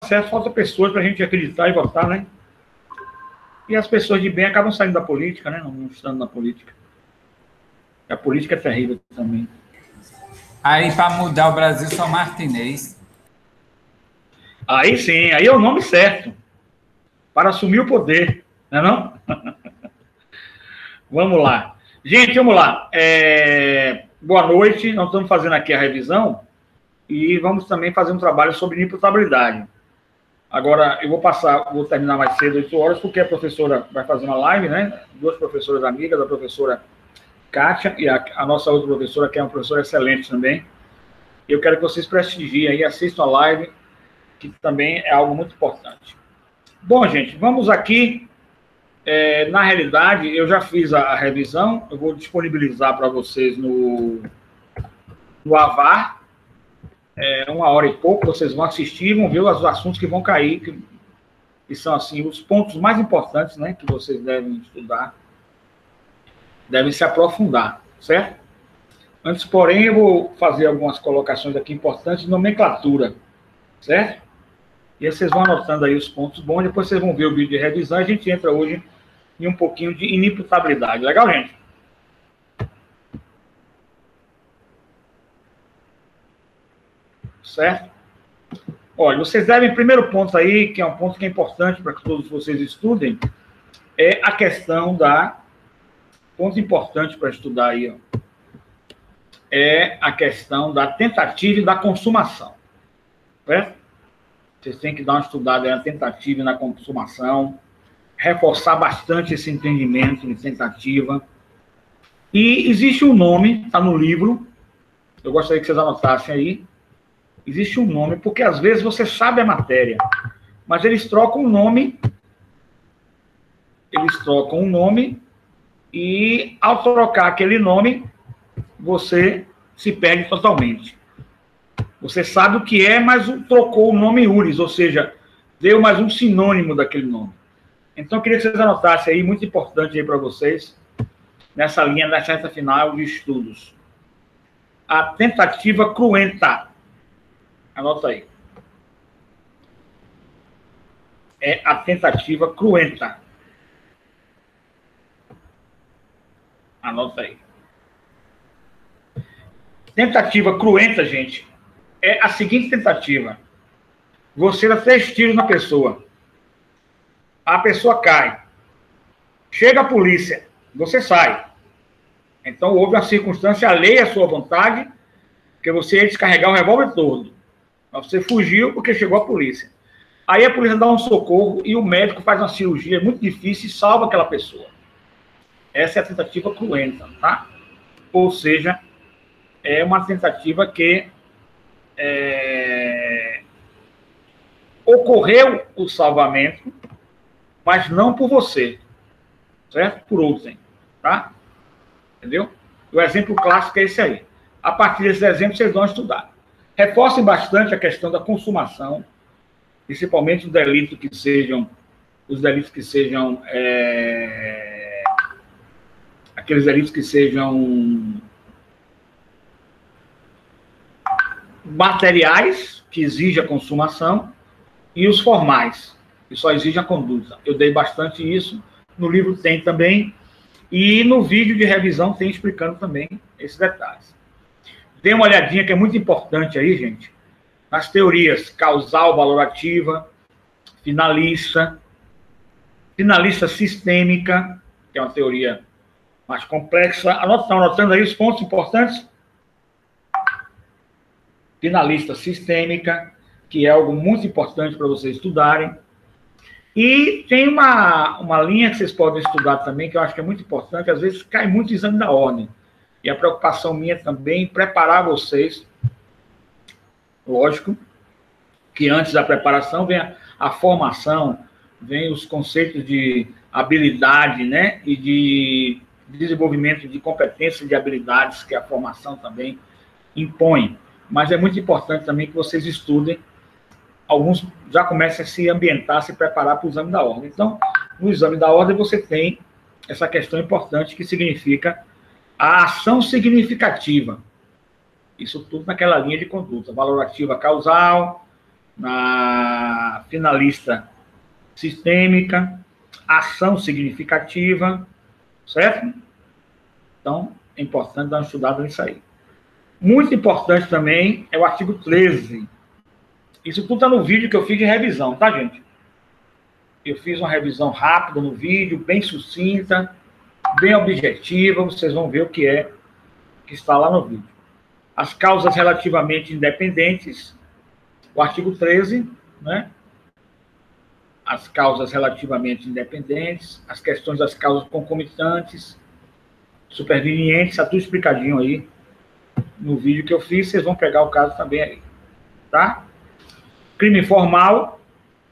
certo, falta pessoas para a gente acreditar e votar, né? E as pessoas de bem acabam saindo da política, né? Não estando na política. A política é terrível também. Aí, para mudar o Brasil, só Martinez. Aí sim, aí é o nome certo. Para assumir o poder, não é não? Vamos lá. Gente, vamos lá. Boa noite. Nós estamos fazendo aqui a revisão e vamos também fazer um trabalho sobre inimputabilidade. Agora, eu vou terminar mais cedo, 8 horas, porque a professora vai fazer uma live, né? 2 professoras amigas, a professora Kátia e a nossa outra professora, que é uma professora excelente também. Eu quero que vocês prestigiem e assistam a live, que também é algo muito importante. Bom, gente, vamos aqui. Na realidade, eu já fiz a revisão, eu vou disponibilizar para vocês no Avar. 1 hora e pouco, vocês vão assistir, vão ver os assuntos que vão cair, que são, assim, os pontos mais importantes, né, que vocês devem estudar, devem se aprofundar, certo? Antes, porém, eu vou fazer algumas colocações aqui importantes de nomenclatura, certo? E aí vocês vão anotando aí os pontos bons, depois vocês vão ver o vídeo de revisão, e a gente entra hoje em um pouquinho de inimputabilidade. Legal, gente? Certo? Olha, vocês devem, primeiro ponto aí, que é um ponto que é importante para que todos vocês estudem, é a questão da... Ponto importante para estudar aí, ó, é a questão da tentativa e da consumação. Certo? Vocês têm que dar uma estudada aí na tentativa e na consumação, reforçar bastante esse entendimento de tentativa. E existe um nome, está no livro, eu gostaria que vocês anotassem aí. Existe um nome, porque às vezes você sabe a matéria, mas eles trocam um nome, e ao trocar aquele nome, você se perde totalmente. Você sabe o que é, mas trocou o nome URIS, ou seja, deu mais um sinônimo daquele nome. Então, eu queria que vocês anotassem aí, muito importante aí para vocês, nessa linha da reta final de estudos. A tentativa cruenta. Anota aí. É a tentativa cruenta. Anota aí. Tentativa cruenta, gente, é a seguinte tentativa. Você dá 3 tiros na pessoa. A pessoa cai. Chega a polícia. Você sai. Então, houve uma circunstância alheia à sua vontade, que você ia descarregar o revólver todo. Mas você fugiu porque chegou a polícia. Aí a polícia dá um socorro e o médico faz uma cirurgia muito difícil e salva aquela pessoa. Essa é a tentativa cruenta, tá? Ou seja, é uma tentativa que ocorreu o salvamento, mas não por você, certo? Por outrem, tá? Entendeu? O exemplo clássico é esse aí. A partir desse exemplo, vocês vão estudar. Reforcem bastante a questão da consumação, principalmente os delitos que sejam aqueles delitos que sejam materiais, que exigem a consumação, e os formais, que só exigem a conduta. Eu dei bastante isso, no livro tem também, e no vídeo de revisão tem explicando também esses detalhes. Dê uma olhadinha que é muito importante aí, gente, nas teorias causal valorativa, finalista sistêmica, que é uma teoria mais complexa. Estão anotando aí os pontos importantes? Finalista sistêmica, que é algo muito importante para vocês estudarem. E tem uma linha que vocês podem estudar também, que eu acho que é muito importante, às vezes cai muito exame da ordem. E a preocupação minha também é preparar vocês, lógico, que antes da preparação vem a formação, vem os conceitos de habilidade, né, e de desenvolvimento de competências de habilidades que a formação também impõe. Mas é muito importante também que vocês estudem, alguns já comecem a se ambientar, se preparar para o exame da ordem. Então, no exame da ordem você tem essa questão importante que significa a ação significativa. Isso tudo naquela linha de conduta. Valorativa causal, na finalista sistêmica, ação significativa, certo? Então, é importante dar uma estudada nisso aí. Muito importante também é o artigo 13. Isso tudo está no vídeo que eu fiz de revisão, tá, gente? Eu fiz uma revisão rápida no vídeo, bem sucinta, bem objetiva, vocês vão ver o que é que está lá no vídeo. As causas relativamente independentes, o artigo 13, né? As causas relativamente independentes, as questões das causas concomitantes, supervenientes, está tudo explicadinho aí no vídeo que eu fiz, vocês vão pegar o caso também aí, tá? Crime formal,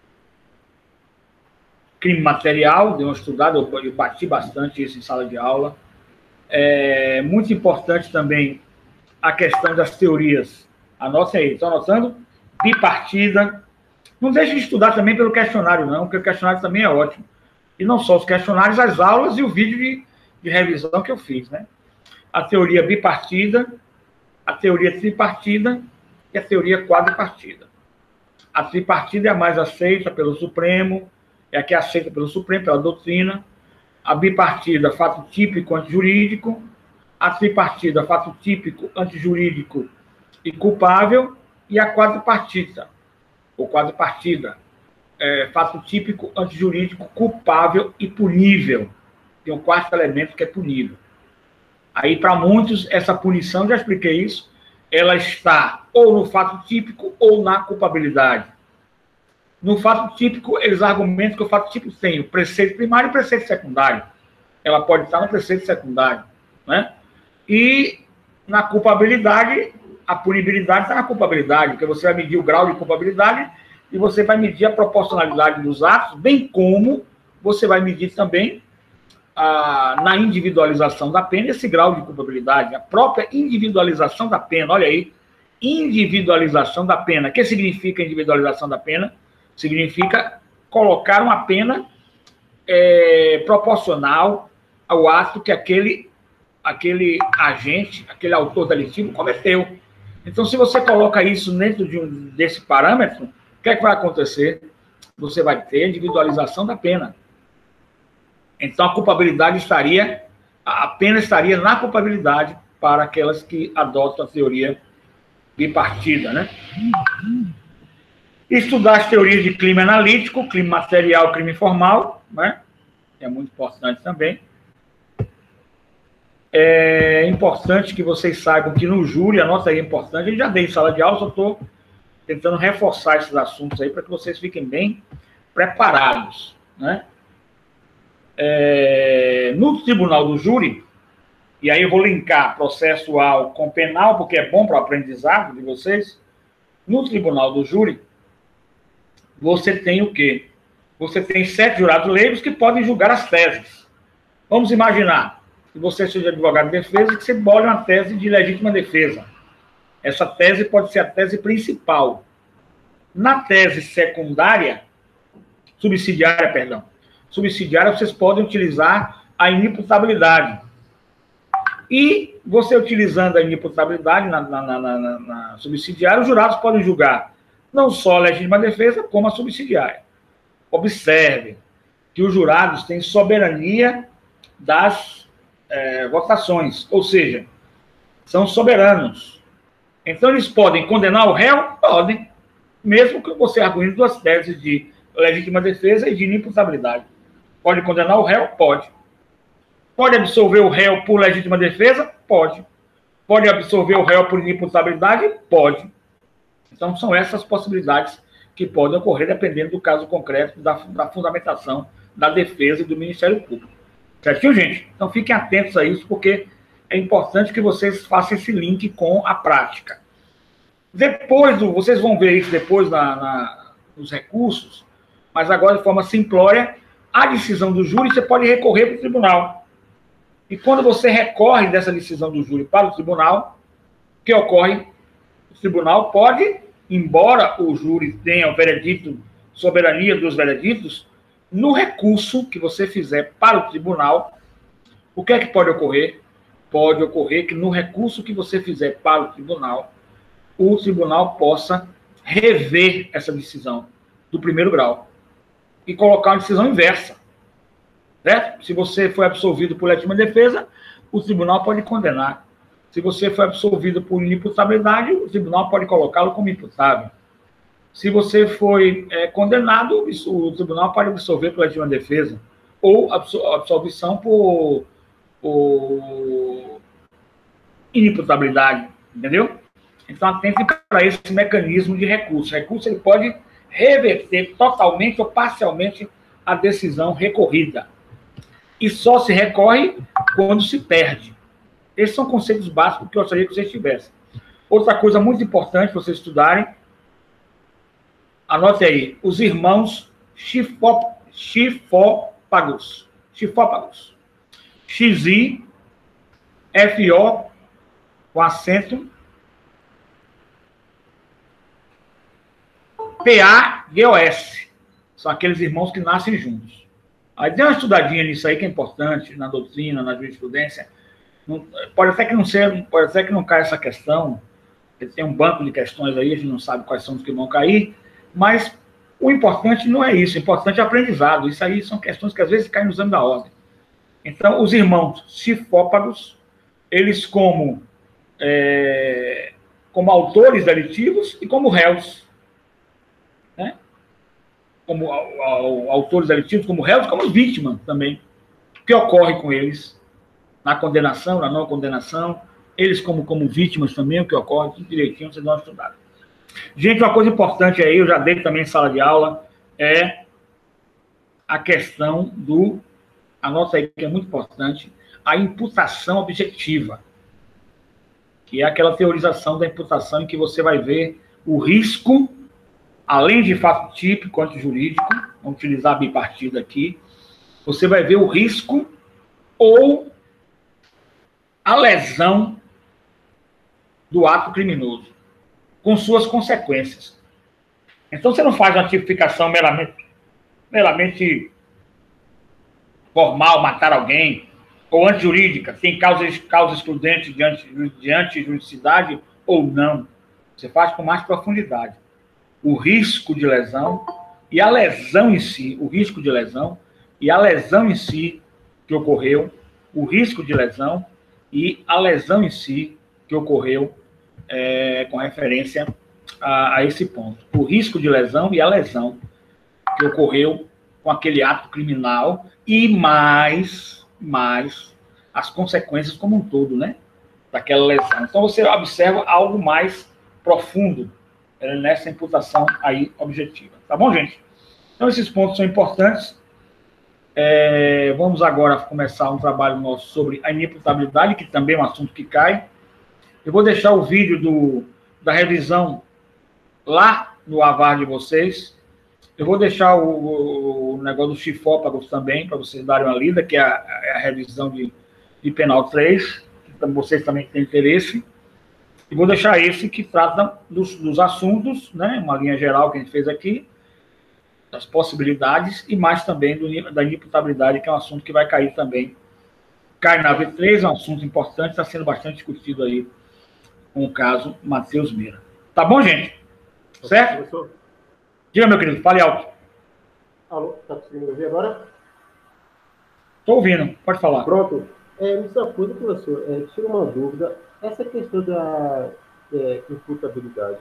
crime material, dei uma estudada, eu bati bastante isso em sala de aula. É muito importante também a questão das teorias. Anote aí, estão anotando? Bipartida. Não deixe de estudar também pelo questionário, não, porque o questionário também é ótimo. E não só os questionários, as aulas e o vídeo de revisão que eu fiz, né? A teoria bipartida, a teoria tripartida e a teoria quadripartida. A tripartida é a mais aceita pelo Supremo, é a que é aceita pelo Supremo, pela doutrina. A bipartida, fato típico antijurídico. A tripartida, fato típico antijurídico e culpável. E a quadripartida, ou quadripartida, fato típico antijurídico, culpável e punível. Tem um quarto elemento que é punível. Aí, para muitos, essa punição, já expliquei isso, ela está ou no fato típico ou na culpabilidade. No fato típico, eles argumentam que o fato típico tem o preceito primário e o preceito secundário. Ela pode estar no preceito secundário, né? E na culpabilidade, a punibilidade está na culpabilidade, porque você vai medir o grau de culpabilidade e você vai medir a proporcionalidade dos atos, bem como você vai medir também na individualização da pena esse grau de culpabilidade, a própria individualização da pena. Olha aí, individualização da pena. O que significa individualização da pena? Significa colocar uma pena proporcional ao ato que aquele agente, aquele autor delitivo cometeu. Então, se você coloca isso dentro desse parâmetro, o que é que vai acontecer? Você vai ter individualização da pena. Então, a pena estaria na culpabilidade para aquelas que adotam a teoria bipartida, né? Estudar as teorias de crime analítico, crime material, crime formal, né? É muito importante também. É importante que vocês saibam que no júri, a nota aí é importante, a gente já dei em sala de aula, só estou tentando reforçar esses assuntos aí para que vocês fiquem bem preparados, né? No tribunal do júri, e aí eu vou linkar processual com penal, porque é bom para o aprendizado de vocês. No tribunal do júri, você tem o quê? Você tem 7 jurados leigos que podem julgar as teses. Vamos imaginar que você seja advogado de defesa e que você bole uma tese de legítima defesa. Essa tese pode ser a tese principal. Na tese secundária, subsidiária, vocês podem utilizar a inimputabilidade. E você utilizando a inimputabilidade na subsidiária, os jurados podem julgar não só a legítima defesa, como a subsidiária. Observe que os jurados têm soberania das votações, ou seja, são soberanos. Então, eles podem condenar o réu? Podem, mesmo que você arguindo 2 teses de legítima defesa e de inimputabilidade. Pode condenar o réu? Pode. Pode absolver o réu por legítima defesa? Pode. Pode absolver o réu por inimputabilidade? Pode. Então, são essas possibilidades que podem ocorrer dependendo do caso concreto, da fundamentação da defesa e do Ministério Público. Certinho, gente? Então, fiquem atentos a isso, porque é importante que vocês façam esse link com a prática. Depois, vocês vão ver isso depois nos recursos, mas agora, de forma simplória, a decisão do júri você pode recorrer para o tribunal. E quando você recorre dessa decisão do júri para o tribunal, o que ocorre? O tribunal pode, embora o júri tenha o veredito, soberania dos vereditos, no recurso que você fizer para o tribunal, o que é que pode ocorrer? Pode ocorrer que no recurso que você fizer para o tribunal possa rever essa decisão do primeiro grau e colocar uma decisão inversa. Certo? Se você foi absolvido por legítima defesa, o tribunal pode condenar. Se você foi absolvido por inimputabilidade, o tribunal pode colocá-lo como imputável. Se você foi condenado, o tribunal pode absolver por legítima defesa ou absolvição por inimputabilidade, entendeu? Então, atente para esse mecanismo de recurso. O recurso ele pode reverter totalmente ou parcialmente a decisão recorrida. E só se recorre quando se perde. Esses são conceitos básicos que eu gostaria que vocês tivessem. Outra coisa muito importante para vocês estudarem, anote aí, os irmãos Chifópagos. XI, FO, com acento, PAGOS. São aqueles irmãos que nascem juntos. Aí dê uma estudadinha nisso aí, que é importante, na doutrina, na jurisprudência. Pode até que não caia essa questão, tem um banco de questões aí, a gente não sabe quais são os que vão cair, mas o importante não é isso, o importante é o aprendizado. Isso aí são questões que às vezes caem no exame da ordem. Então, os irmãos Chifópagos, eles como autores delitivos e como réus, né? Como autores delitivos, como réus, como vítimas também. O que ocorre com eles na condenação, na não condenação, eles como vítimas também, o que ocorre, tudo direitinho, vocês vão estudar. Gente, uma coisa importante aí, eu já dei também em sala de aula, é a questão anota aí que é muito importante, a imputação objetiva, que é aquela teorização da imputação em que você vai ver o risco, além de fato típico, antijurídico, vamos utilizar a bipartida aqui, você vai ver o risco ou a lesão do ato criminoso, com suas consequências. Então, você não faz uma tipificação meramente formal, matar alguém, ou antijurídica, tem causa excludente de antijuridicidade ou não. Você faz com mais profundidade. O risco de lesão e a lesão em si, o risco de lesão e a lesão em si que ocorreu, o risco de lesão e a lesão em si que ocorreu com referência a esse ponto. O risco de lesão e a lesão que ocorreu com aquele ato criminal e mais as consequências como um todo, né? Daquela lesão. Então, você observa algo mais profundo nessa imputação aí objetiva. Tá bom, gente? Então, esses pontos são importantes. Vamos agora começar um trabalho nosso sobre a inimputabilidade, que também é um assunto que cai. Eu vou deixar o vídeo da revisão lá no avar de vocês. Eu vou deixar o negócio dos chifópagos também, para vocês darem uma lida, que é a revisão de penal 3, que vocês também têm interesse. E vou deixar esse que trata dos assuntos, né, uma linha geral que a gente fez aqui, das possibilidades, e mais também da inimputabilidade, que é um assunto que vai cair também. Cai na V3, é um assunto importante, está sendo bastante discutido aí com o caso Matheus Meira. Tá bom, gente? Certo? Professor? Diga, meu querido, fale alto. Alô, está conseguindo ouvir agora? Estou ouvindo, pode falar. Pronto. Me sacuda, professor, tira uma dúvida. Essa questão da imputabilidade.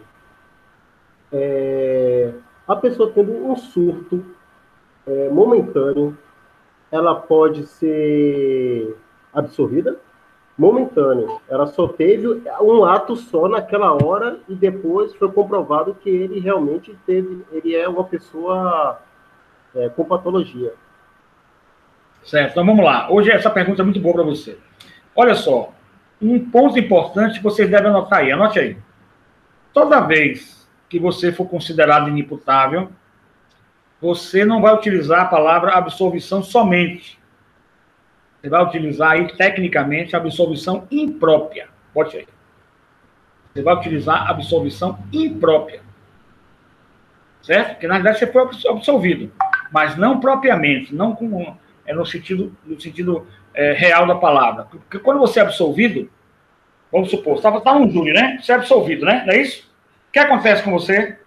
A pessoa tendo um surto momentâneo, ela pode ser absolvida? Momentâneo. Ela só teve um ato só naquela hora e depois foi comprovado que ele realmente ele é uma pessoa com patologia. Certo, então vamos lá. Hoje essa pergunta é muito boa para você. Olha só, um ponto importante que vocês devem anotar aí. Anote aí. Toda vez que você for considerado inimputável, você não vai utilizar a palavra absolvição somente. Você vai utilizar aí, tecnicamente, a absolvição imprópria. Bote aí. Você vai utilizar a absolvição imprópria. Certo? Porque, na verdade, você foi absolvido. Mas não propriamente, não no sentido real da palavra. Porque quando você é absolvido, vamos supor, você está num júri, né? Você é absolvido, né? Não é isso? O que acontece com você?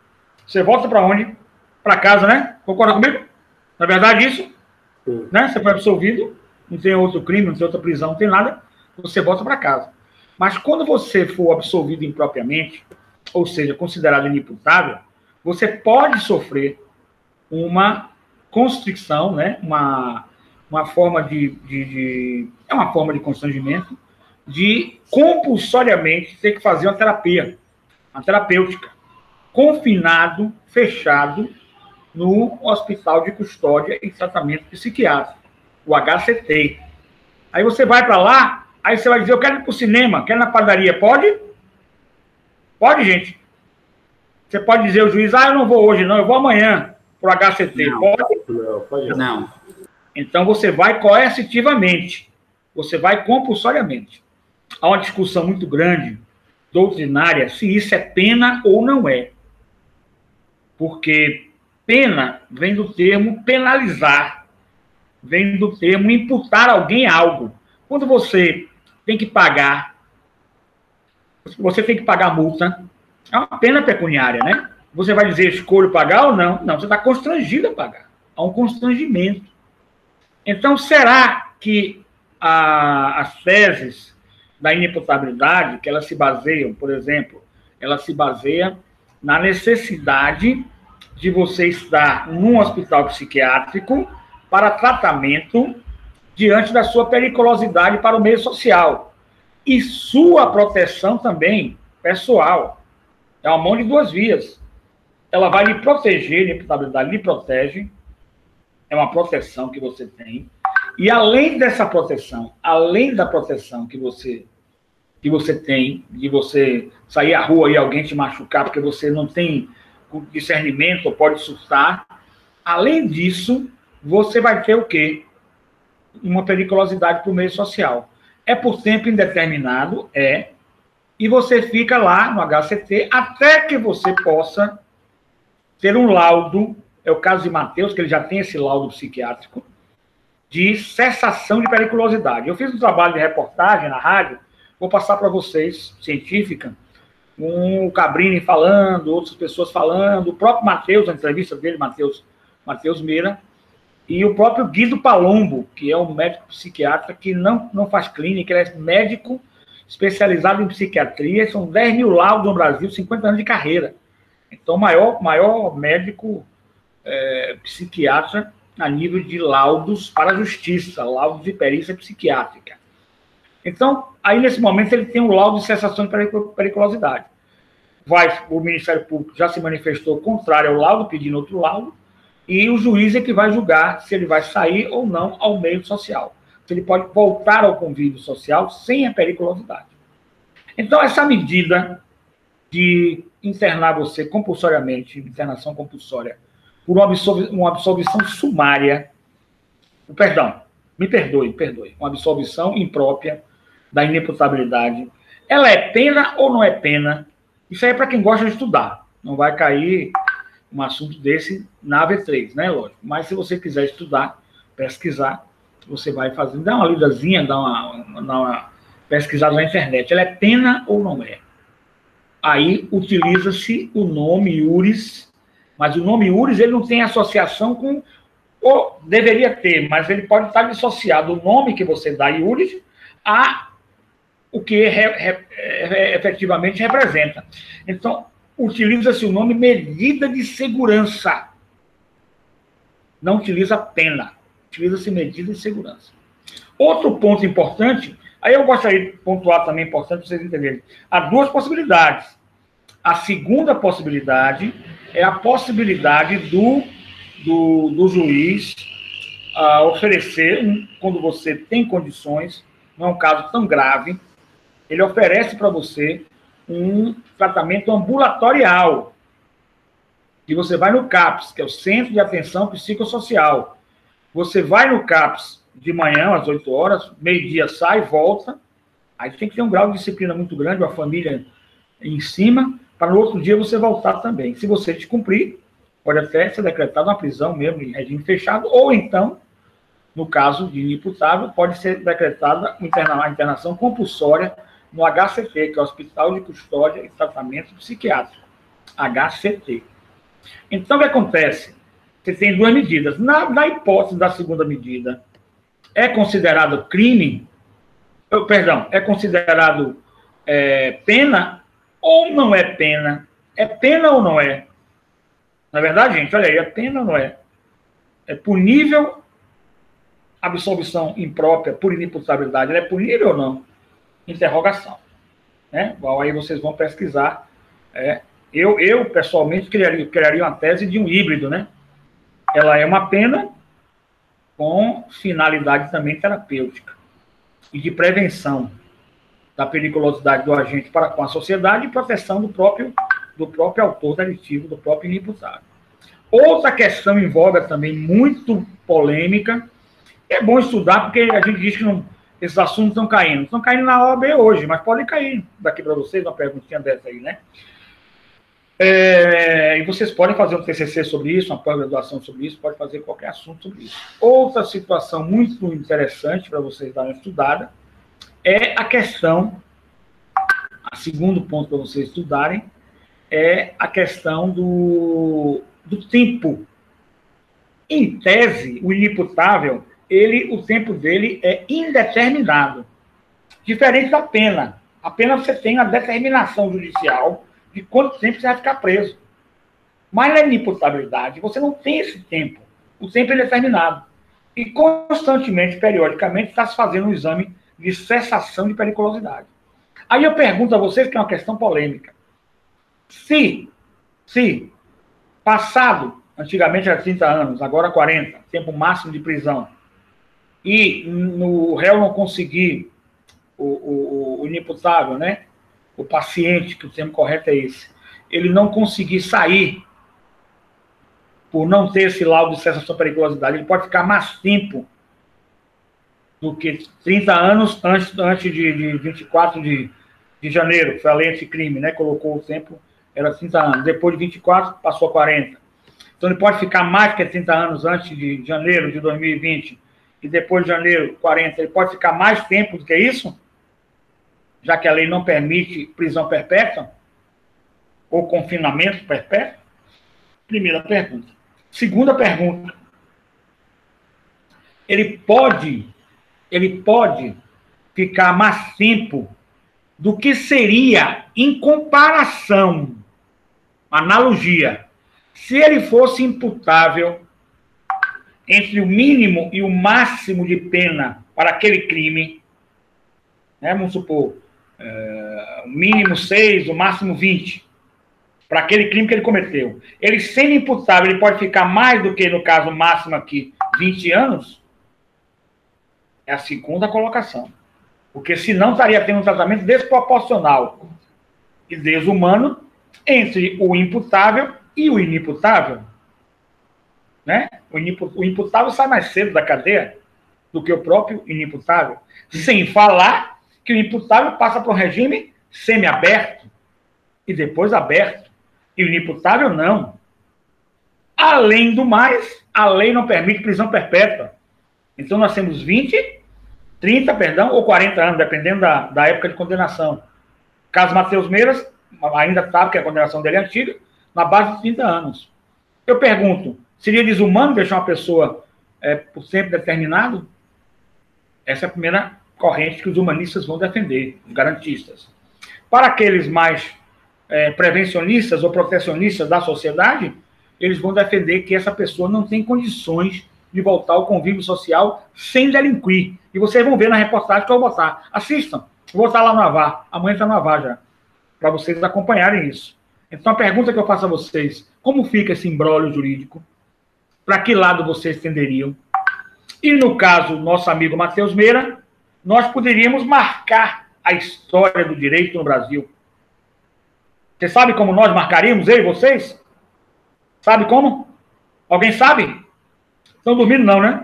Você volta para onde? Para casa, né? Concorda comigo? Na verdade, isso? Sim. Né? Você foi absolvido, não tem outro crime, não tem outra prisão, não tem nada, você volta para casa. Mas quando você for absolvido impropriamente, ou seja, considerado inimputável, você pode sofrer uma constrição, né? uma forma é uma forma de constrangimento, de compulsoriamente ter que fazer uma terapêutica, confinado, fechado, no Hospital de Custódia e Tratamento Psiquiátrico, o HCT. Aí você vai para lá, aí você vai dizer, eu quero ir para o cinema, quero ir na padaria, pode? Pode, gente. Você pode dizer ao juiz, eu não vou hoje não, eu vou amanhã para o HCT, não. pode? Não, pode não. Não. Então você vai coercitivamente, você vai compulsoriamente. Há uma discussão muito grande, doutrinária, se isso é pena ou não é. Porque pena vem do termo penalizar, vem do termo imputar a alguém algo. Quando você tem que pagar multa, é uma pena pecuniária, né? Você vai dizer, escolho pagar ou não? Não, você está constrangido a pagar. Há um constrangimento. Então, será que as teses da inimputabilidade, que elas se baseiam, por exemplo, elas se baseiam na necessidade de você estar num hospital psiquiátrico para tratamento diante da sua periculosidade para o meio social. E sua proteção também, pessoal. É uma mão de duas vias. Ela vai lhe proteger, a inimputabilidade lhe protege, é uma proteção que você tem. E além dessa proteção, além da proteção que você tem, de você sair à rua e alguém te machucar porque você não tem discernimento ou pode surtar, além disso, você vai ter o quê? Uma periculosidade para o meio social. É por tempo indeterminado, e você fica lá no HCT até que você possa ter um laudo, é o caso de Matheus, que ele já tem esse laudo psiquiátrico, de cessação de periculosidade. Eu fiz um trabalho de reportagem na rádio, vou passar para vocês, científica, o Cabrini falando, outras pessoas falando, o próprio Matheus, a entrevista dele, Matheus Meira, e o próprio Guido Palombo, que é um médico psiquiatra que não faz clínica, ele é médico especializado em psiquiatria, são 10 mil laudos no Brasil, 50 anos de carreira. Então, o maior médico psiquiatra a nível de laudos para a justiça, laudos de perícia psiquiátrica. Então, aí nesse momento ele tem um laudo de cessação de periculosidade. O Ministério Público já se manifestou contrário ao laudo, pedindo outro laudo, e o juiz é que vai julgar se ele vai sair ou não ao meio social. Se ele pode voltar ao convívio social sem a periculosidade. Então, essa medida de internar você compulsoriamente, internação compulsória, por uma absolvição sumária, me perdoe, uma absolvição imprópria da inimputabilidade, ela é pena ou não é pena? Isso aí é para quem gosta de estudar. Não vai cair um assunto desse na AV3, né, lógico. Mas se você quiser estudar, pesquisar, você vai fazendo, dá uma lidazinha, dá uma pesquisada na internet. Ela é pena ou não é? Aí utiliza-se o nome iuris, mas o nome iuris ele não tem associação com, ou deveria ter, mas ele pode estar dissociado o nome que você dá iuris a o que efetivamente representa. Então, utiliza-se o nome medida de segurança. Não utiliza pena, utiliza-se medida de segurança. Outro ponto importante, aí eu gostaria de pontuar também, importante para vocês entenderem, há duas possibilidades. A segunda possibilidade é a possibilidade do juiz oferecer, quando você tem condições, não é um caso tão grave, ele oferece para você um tratamento ambulatorial. E você vai no CAPS, que é o Centro de Atenção Psicossocial. Você vai no CAPS de manhã, às 8 horas, meio-dia sai, volta. Aí tem que ter um grau de disciplina muito grande, uma família em cima, para no outro dia você voltar também. Se você descumprir, pode até ser decretada uma prisão mesmo, em regime fechado, ou então, no caso de inimputável, pode ser decretada a internação compulsória no HCT, que é o Hospital de Custódia e Tratamento Psiquiátrico, HCT. Então, o que acontece? Você tem duas medidas. Na hipótese da segunda medida, é considerado crime, perdão, é considerado pena ou não é pena? É pena ou não é? Na verdade, gente, olha aí, é pena ou não é? É punível absolvição imprópria por inimputabilidade? Ela é punível ou não? Interrogação. Né? Bom, aí vocês vão pesquisar. Eu pessoalmente, criaria uma tese de um híbrido, né? Ela é uma pena com finalidade também terapêutica e de prevenção da periculosidade do agente para com a sociedade e proteção do próprio autor delitivo, do próprio inimputável. Outra questão em voga também, muito polêmica, é bom estudar, porque a gente diz que esses assuntos estão caindo. Estão caindo na OAB hoje, mas podem cair daqui para vocês, uma perguntinha dessa aí, né? E vocês podem fazer um TCC sobre isso, uma pós-graduação sobre isso, pode fazer qualquer assunto sobre isso. Outra situação muito interessante para vocês darem uma estudada é a questão, a segundo ponto para vocês estudarem, é a questão do tempo. Em tese, o inimputável, o tempo dele é indeterminado. Diferente da pena. A pena você tem a determinação judicial de quanto tempo você vai ficar preso. Mas na inimputabilidade, você não tem esse tempo. O tempo é determinado. E constantemente, periodicamente, está se fazendo um exame de cessação de periculosidade. Aí eu pergunto a vocês, que é uma questão polêmica. Se passado, antigamente era 30 anos, agora 40, tempo máximo de prisão, e o réu não conseguir, o inimputável, né? O paciente, que o termo correto é esse, ele não conseguir sair por não ter esse laudo de cessação de periculosidade, ele pode ficar mais tempo do que 30 anos antes de 24 de janeiro, que foi a lei anticrime, né? Colocou o tempo, era 30 anos. Depois de 24, passou a 40. Então, ele pode ficar mais que 30 anos antes de janeiro de 2020 e depois de janeiro, 40. Ele pode ficar mais tempo do que isso? Já que a lei não permite prisão perpétua ou confinamento perpétuo? Primeira pergunta. Segunda pergunta. Ele pode ficar mais tempo do que seria em comparação, analogia, se ele fosse imputável entre o mínimo e o máximo de pena para aquele crime, né? Vamos supor, o mínimo 6, o máximo 20, para aquele crime que ele cometeu. Ele sendo imputável, ele pode ficar mais do que, no caso máximo aqui, 20 anos? É a segunda colocação. Porque senão estaria tendo um tratamento desproporcional e desumano entre o imputável e o inimputável. Né? O imputável sai mais cedo da cadeia do que o próprio inimputável. Sem falar que o imputável passa para um regime semiaberto e depois aberto. E o inimputável não. Além do mais, a lei não permite prisão perpétua. Então nós temos 30, ou 40 anos, dependendo da época de condenação. Caso Matheus Meiras, ainda sabe que a condenação dele é antiga, na base de 30 anos. Eu pergunto, seria desumano deixar uma pessoa por tempo determinado? Essa é a primeira corrente que os humanistas vão defender, os garantistas. Para aqueles mais prevencionistas ou protecionistas da sociedade, eles vão defender que essa pessoa não tem condições de voltar ao convívio social sem delinquir. E vocês vão ver na reportagem que eu vou botar. Assistam. Vou botar lá no Avar. Amanhã está no Avar já. Para vocês acompanharem isso. Então, a pergunta que eu faço a vocês, como fica esse imbróglio jurídico? Para que lado vocês tenderiam? E no caso, nosso amigo Matheus Meira, nós poderíamos marcar a história do direito no Brasil. Você sabe como nós marcaríamos, eu e vocês? Sabe como? Alguém sabe? Estão dormindo não, né?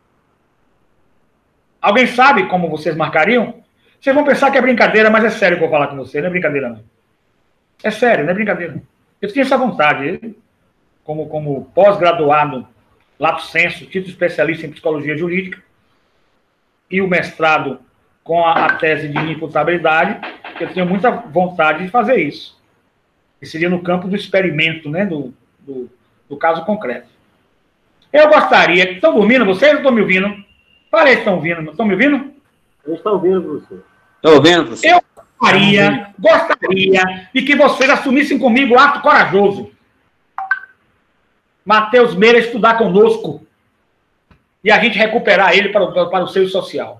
Alguém sabe como vocês marcariam? Vocês vão pensar que é brincadeira, mas é sério que eu vou falar com vocês. Não é brincadeira, não. É sério, não é brincadeira. Eu tinha essa vontade. Como pós-graduado, lato sensu, título especialista em psicologia jurídica, e o mestrado com a tese de inimputabilidade, eu tenho muita vontade de fazer isso. Que seria no campo do experimento, né? do caso concreto. Eu gostaria... Estão dormindo vocês ou estão me ouvindo? Falei, estão ouvindo. Estão me ouvindo? Eu estou ouvindo, professor. Estou ouvindo, professor. Eu gostaria de que vocês assumissem comigo o ato corajoso. Matheus Meira estudar conosco e a gente recuperar ele para o seio social.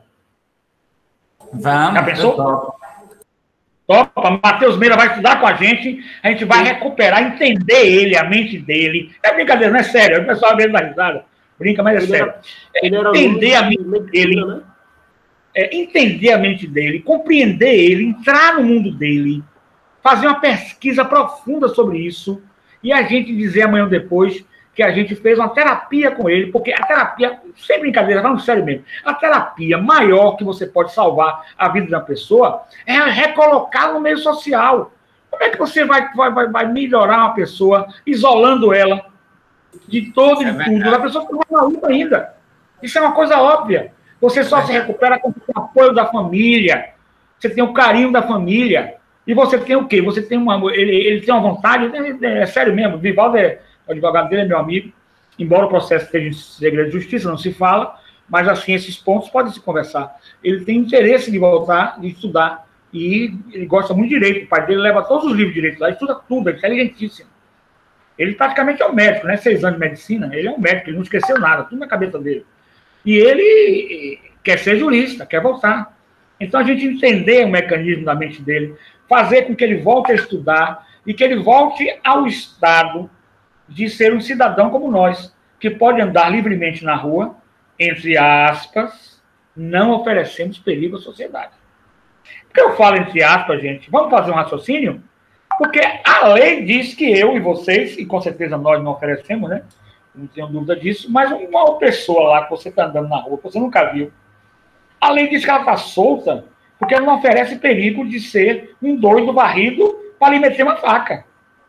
Vamos. Já pensou? Topa, Matheus Meira vai estudar com a gente vai recuperar, entender ele, a mente dele. É brincadeira, não é sério, o pessoal mesmo dá risada. Brinca, mas é sério. Entender a mente dele, né? Entender a mente dele, compreender ele, entrar no mundo dele, fazer uma pesquisa profunda sobre isso e a gente dizer amanhã ou depois que a gente fez uma terapia com ele, porque a terapia, sem brincadeira, falando sério mesmo, a terapia maior que você pode salvar a vida da pessoa é recolocar no meio social. Como é que você vai melhorar uma pessoa isolando ela de todo e de tudo? A pessoa está na luta ainda. Isso é uma coisa óbvia. Você só se recupera com o apoio da família, você tem o carinho da família, e você tem o quê? Você tem ele tem uma vontade, é sério mesmo, o Vivaldo o advogado dele é meu amigo, embora o processo esteja em segredo de justiça, não se fala, mas assim, esses pontos podem se conversar. Ele tem interesse de voltar, de estudar, e ele gosta muito de direito, o pai dele leva todos os livros de direito lá, estuda tudo, ele é inteligentíssimo. Ele praticamente é um médico, né? 6 anos de medicina, ele é um médico, ele não esqueceu nada, tudo na cabeça dele. E ele quer ser jurista, quer voltar. Então, a gente entender o mecanismo da mente dele, fazer com que ele volte a estudar e que ele volte ao estado de ser um cidadão como nós, que pode andar livremente na rua, entre aspas, não oferecemos perigo à sociedade. Por que eu falo entre aspas, gente? Vamos fazer um raciocínio? Porque a lei diz que eu e vocês, e com certeza nós não oferecemos, né? Não tenho dúvida disso, mas uma pessoa lá que você está andando na rua, que você nunca viu, a lei diz que ela está solta porque ela não oferece perigo de ser um doido varrido para lhe meter uma faca.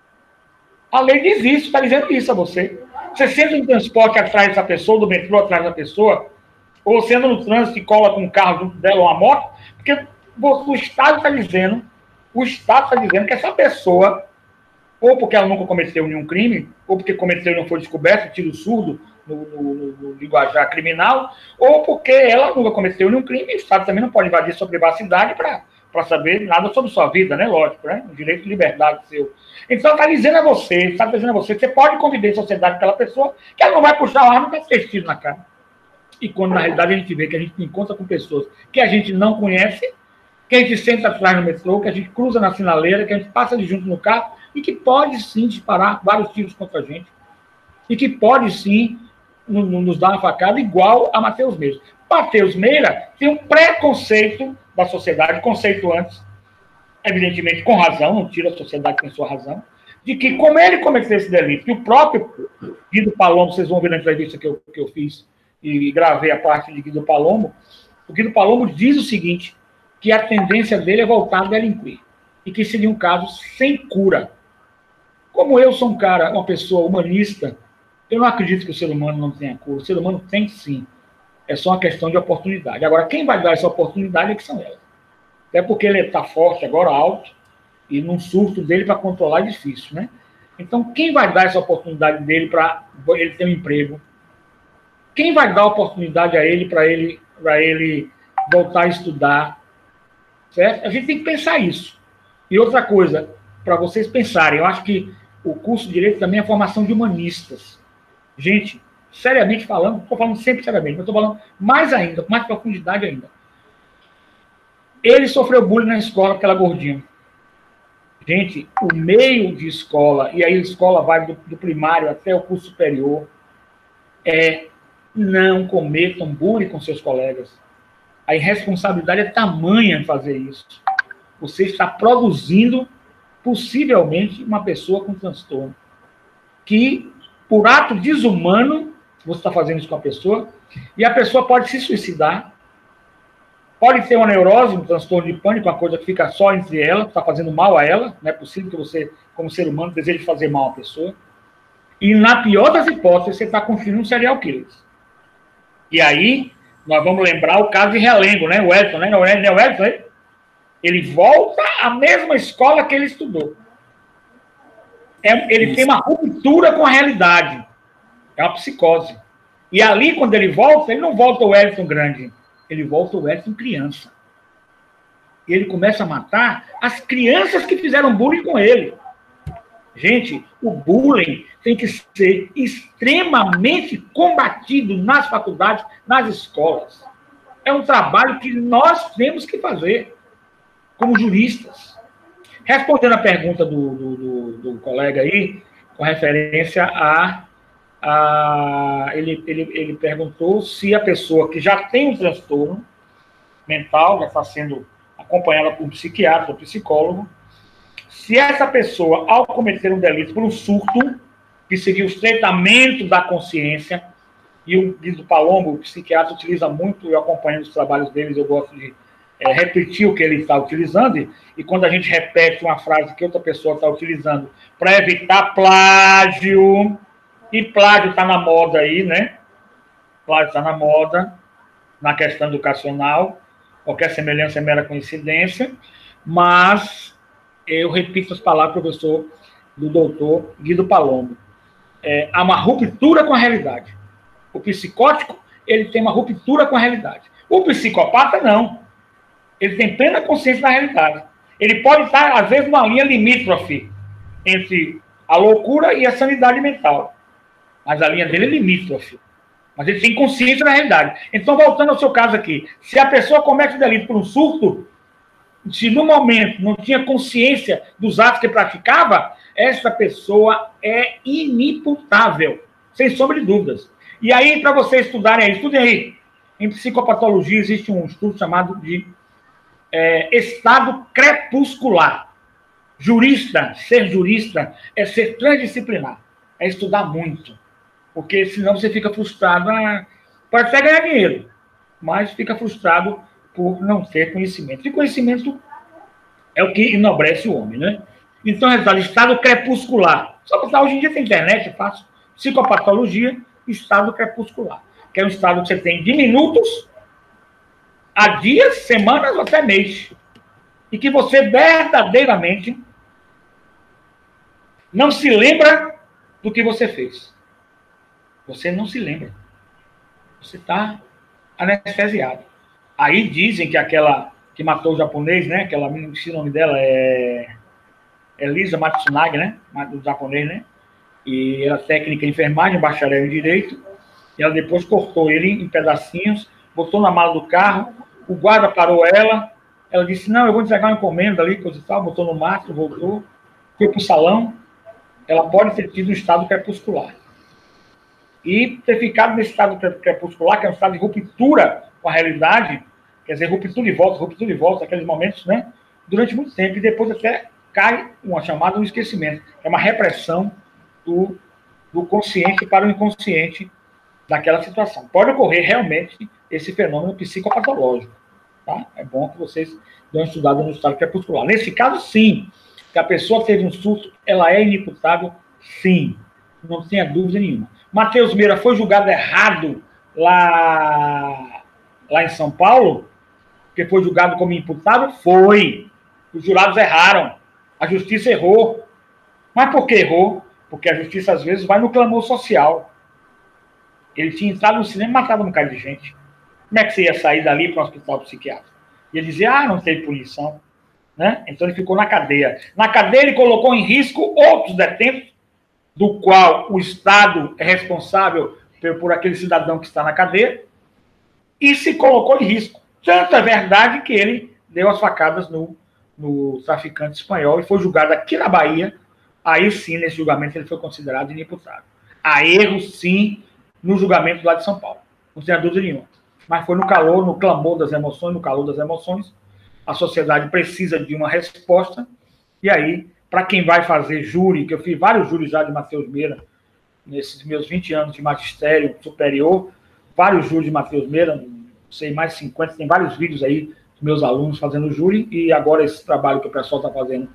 A lei diz isso, está dizendo isso a você. Você senta no transporte atrás dessa pessoa, do metrô atrás da pessoa, ou você anda no trânsito e cola com um carro junto dela ou uma moto, porque o Estado está dizendo que essa pessoa, ou porque ela nunca cometeu nenhum crime, ou porque cometeu e não foi descoberto, tiro surdo no linguajar criminal, ou porque ela nunca cometeu nenhum crime, e o Estado também não pode invadir sua privacidade para saber nada sobre sua vida, né? Lógico, né? O direito de liberdade seu. Então, está dizendo a você, você pode conviver em sociedade com aquela pessoa, que ela não vai puxar a arma para ter tiro na cara. E quando, na realidade, a gente vê que a gente encontra com pessoas que a gente não conhece, que a gente senta atrás no metrô, que a gente cruza na sinaleira, que a gente passa de junto no carro, e que pode, sim, disparar vários tiros contra a gente. E que pode, sim, nos dar uma facada igual a Matheus Meira. Matheus Meira tem um preconceito da sociedade, conceito antes, evidentemente com razão, não tira a sociedade com sua razão, de que, como ele cometeu esse delito, que o próprio Guido Palomo, vocês vão ver na entrevista que eu fiz e gravei a parte de Guido Palomo, o Guido Palomo diz o seguinte, que a tendência dele é voltar a delinquir, e que seria um caso sem cura. Como eu sou uma pessoa humanista, eu não acredito que o ser humano não tenha cura. O ser humano tem sim. É só uma questão de oportunidade. Agora, quem vai dar essa oportunidade é que são elas. Até porque ele está forte agora, alto, e num surto dele para controlar é difícil, né? Então, quem vai dar essa oportunidade dele para ele ter um emprego? Quem vai dar a oportunidade a ele para ele voltar a estudar? Certo? A gente tem que pensar isso. E outra coisa, para vocês pensarem, eu acho que o curso de Direito também é a formação de humanistas. Gente, seriamente falando, estou falando sempre seriamente, mas estou falando mais ainda, com mais profundidade ainda. Ele sofreu bullying na escola porque ela é gordinha. Gente, o meio de escola, e aí a escola vai do primário até o curso superior, não cometam bullying com seus colegas. A irresponsabilidade é tamanha em fazer isso. Você está produzindo, possivelmente, uma pessoa com transtorno. Que, por ato desumano, você está fazendo isso com a pessoa, e a pessoa pode se suicidar, pode ter uma neurose, um transtorno de pânico, uma coisa que fica só entre ela, que está fazendo mal a ela, não é possível que você, como ser humano, deseje fazer mal a pessoa. E, na pior das hipóteses, você está construindo um serial killer. E aí, nós vamos lembrar o caso de Realengo, né? O Wellington, né? Não é o Wellington, né? Ele volta à mesma escola que ele estudou. Ele tem uma ruptura com a realidade. É uma psicose. E ali, quando ele volta, ele não volta o Wellington grande, ele volta o Wellington criança. E ele começa a matar as crianças que fizeram bullying com ele. Gente, o bullying tem que ser extremamente combatido nas faculdades, nas escolas. É um trabalho que nós temos que fazer como juristas. Respondendo a pergunta do colega aí, com referência ele perguntou se a pessoa que já tem um transtorno mental, já está sendo acompanhada por um psiquiatra, ou psicólogo, se essa pessoa, ao cometer um delito por um surto, que seria o estreitamento da consciência, e o Guido Palombo, o psiquiatra, utiliza muito, eu acompanho os trabalhos deles, eu gosto de repetir o que ele está utilizando, e quando a gente repete uma frase que outra pessoa está utilizando para evitar plágio, e plágio está na moda aí, né? Plágio está na moda, na questão educacional, qualquer semelhança é mera coincidência, mas eu repito as palavras do doutor Guido Palombo. Há uma ruptura com a realidade. O psicótico, ele tem uma ruptura com a realidade. O psicopata, não. Ele tem plena consciência da realidade. Ele pode estar, às vezes, numa linha limítrofe entre a loucura e a sanidade mental. Mas a linha dele é limítrofe. Mas ele tem consciência da realidade. Então, voltando ao seu caso aqui, se a pessoa comete o delito por um surto, se no momento não tinha consciência dos atos que praticava, essa pessoa é inimputável, sem sombra de dúvidas. E aí, para vocês estudarem aí, estudem aí. Em psicopatologia existe um estudo chamado de estado crepuscular. Ser jurista é ser transdisciplinar, é estudar muito. Porque senão você fica frustrado, pode até ganhar dinheiro, mas fica frustrado por não ter conhecimento. E conhecimento é o que enobrece o homem, né? Então, resultado, estado crepuscular. Só botar, hoje em dia tem internet, é fácil. Psicopatologia, estado crepuscular. Que é um estado que você tem de minutos a dias, semanas ou até mês. E que você verdadeiramente não se lembra do que você fez. Você não se lembra. Você está anestesiado. Aí dizem que aquela que matou o japonês, né? Aquela, não sei o nome dela, é Lisa Matsunagi, né? Do japonês, né? E era técnica em enfermagem, bacharel em direito. E ela depois cortou ele em pedacinhos, botou na mala do carro. O guarda parou ela. Ela disse: não, eu vou entregar uma encomenda ali, coisa e tal. Botou no mato, voltou. Foi para o salão. Ela pode ter tido um estado crepuscular. E ter ficado nesse estado crepuscular, que é um estado de ruptura com a realidade, quer dizer, ruptura e volta, aqueles momentos, né? Durante muito tempo, e depois até cai uma chamada, um esquecimento. É uma repressão do consciente para o inconsciente daquela situação. Pode ocorrer realmente esse fenômeno psicopatológico. Tá? É bom que vocês dêem uma estudada no estado crepuscular. Nesse caso, sim, que a pessoa teve um surto, ela é inimputável, sim. Não tenha dúvida nenhuma. Matheus Meira foi julgado errado lá em São Paulo, porque foi julgado como imputável? Foi. Os jurados erraram. A justiça errou. Mas por que errou? Porque a justiça, às vezes, vai no clamor social. Ele tinha entrado no cinema e matado um bocado de gente. Como é que você ia sair dali para um hospital psiquiátrico? Ia dizer, não teve punição. Né? Então ele ficou na cadeia. Na cadeia ele colocou em risco outros detentos, do qual o Estado é responsável por aquele cidadão que está na cadeia, e se colocou em risco. Tanto é verdade que ele deu as facadas no traficante espanhol e foi julgado aqui na Bahia. Aí sim, nesse julgamento, ele foi considerado inimputável. Há erro, sim, no julgamento lá de São Paulo. Não tenha dúvida nenhuma. Mas foi no calor, no clamor das emoções, no calor das emoções. A sociedade precisa de uma resposta. E aí, para quem vai fazer júri, que eu fiz vários júris já de Matheus Meira, nesses meus 20 anos de magistério superior, vários júris de Matheus Meira, não sei, mais de 50, tem vários vídeos aí dos meus alunos fazendo júri, e agora esse trabalho que o pessoal está fazendo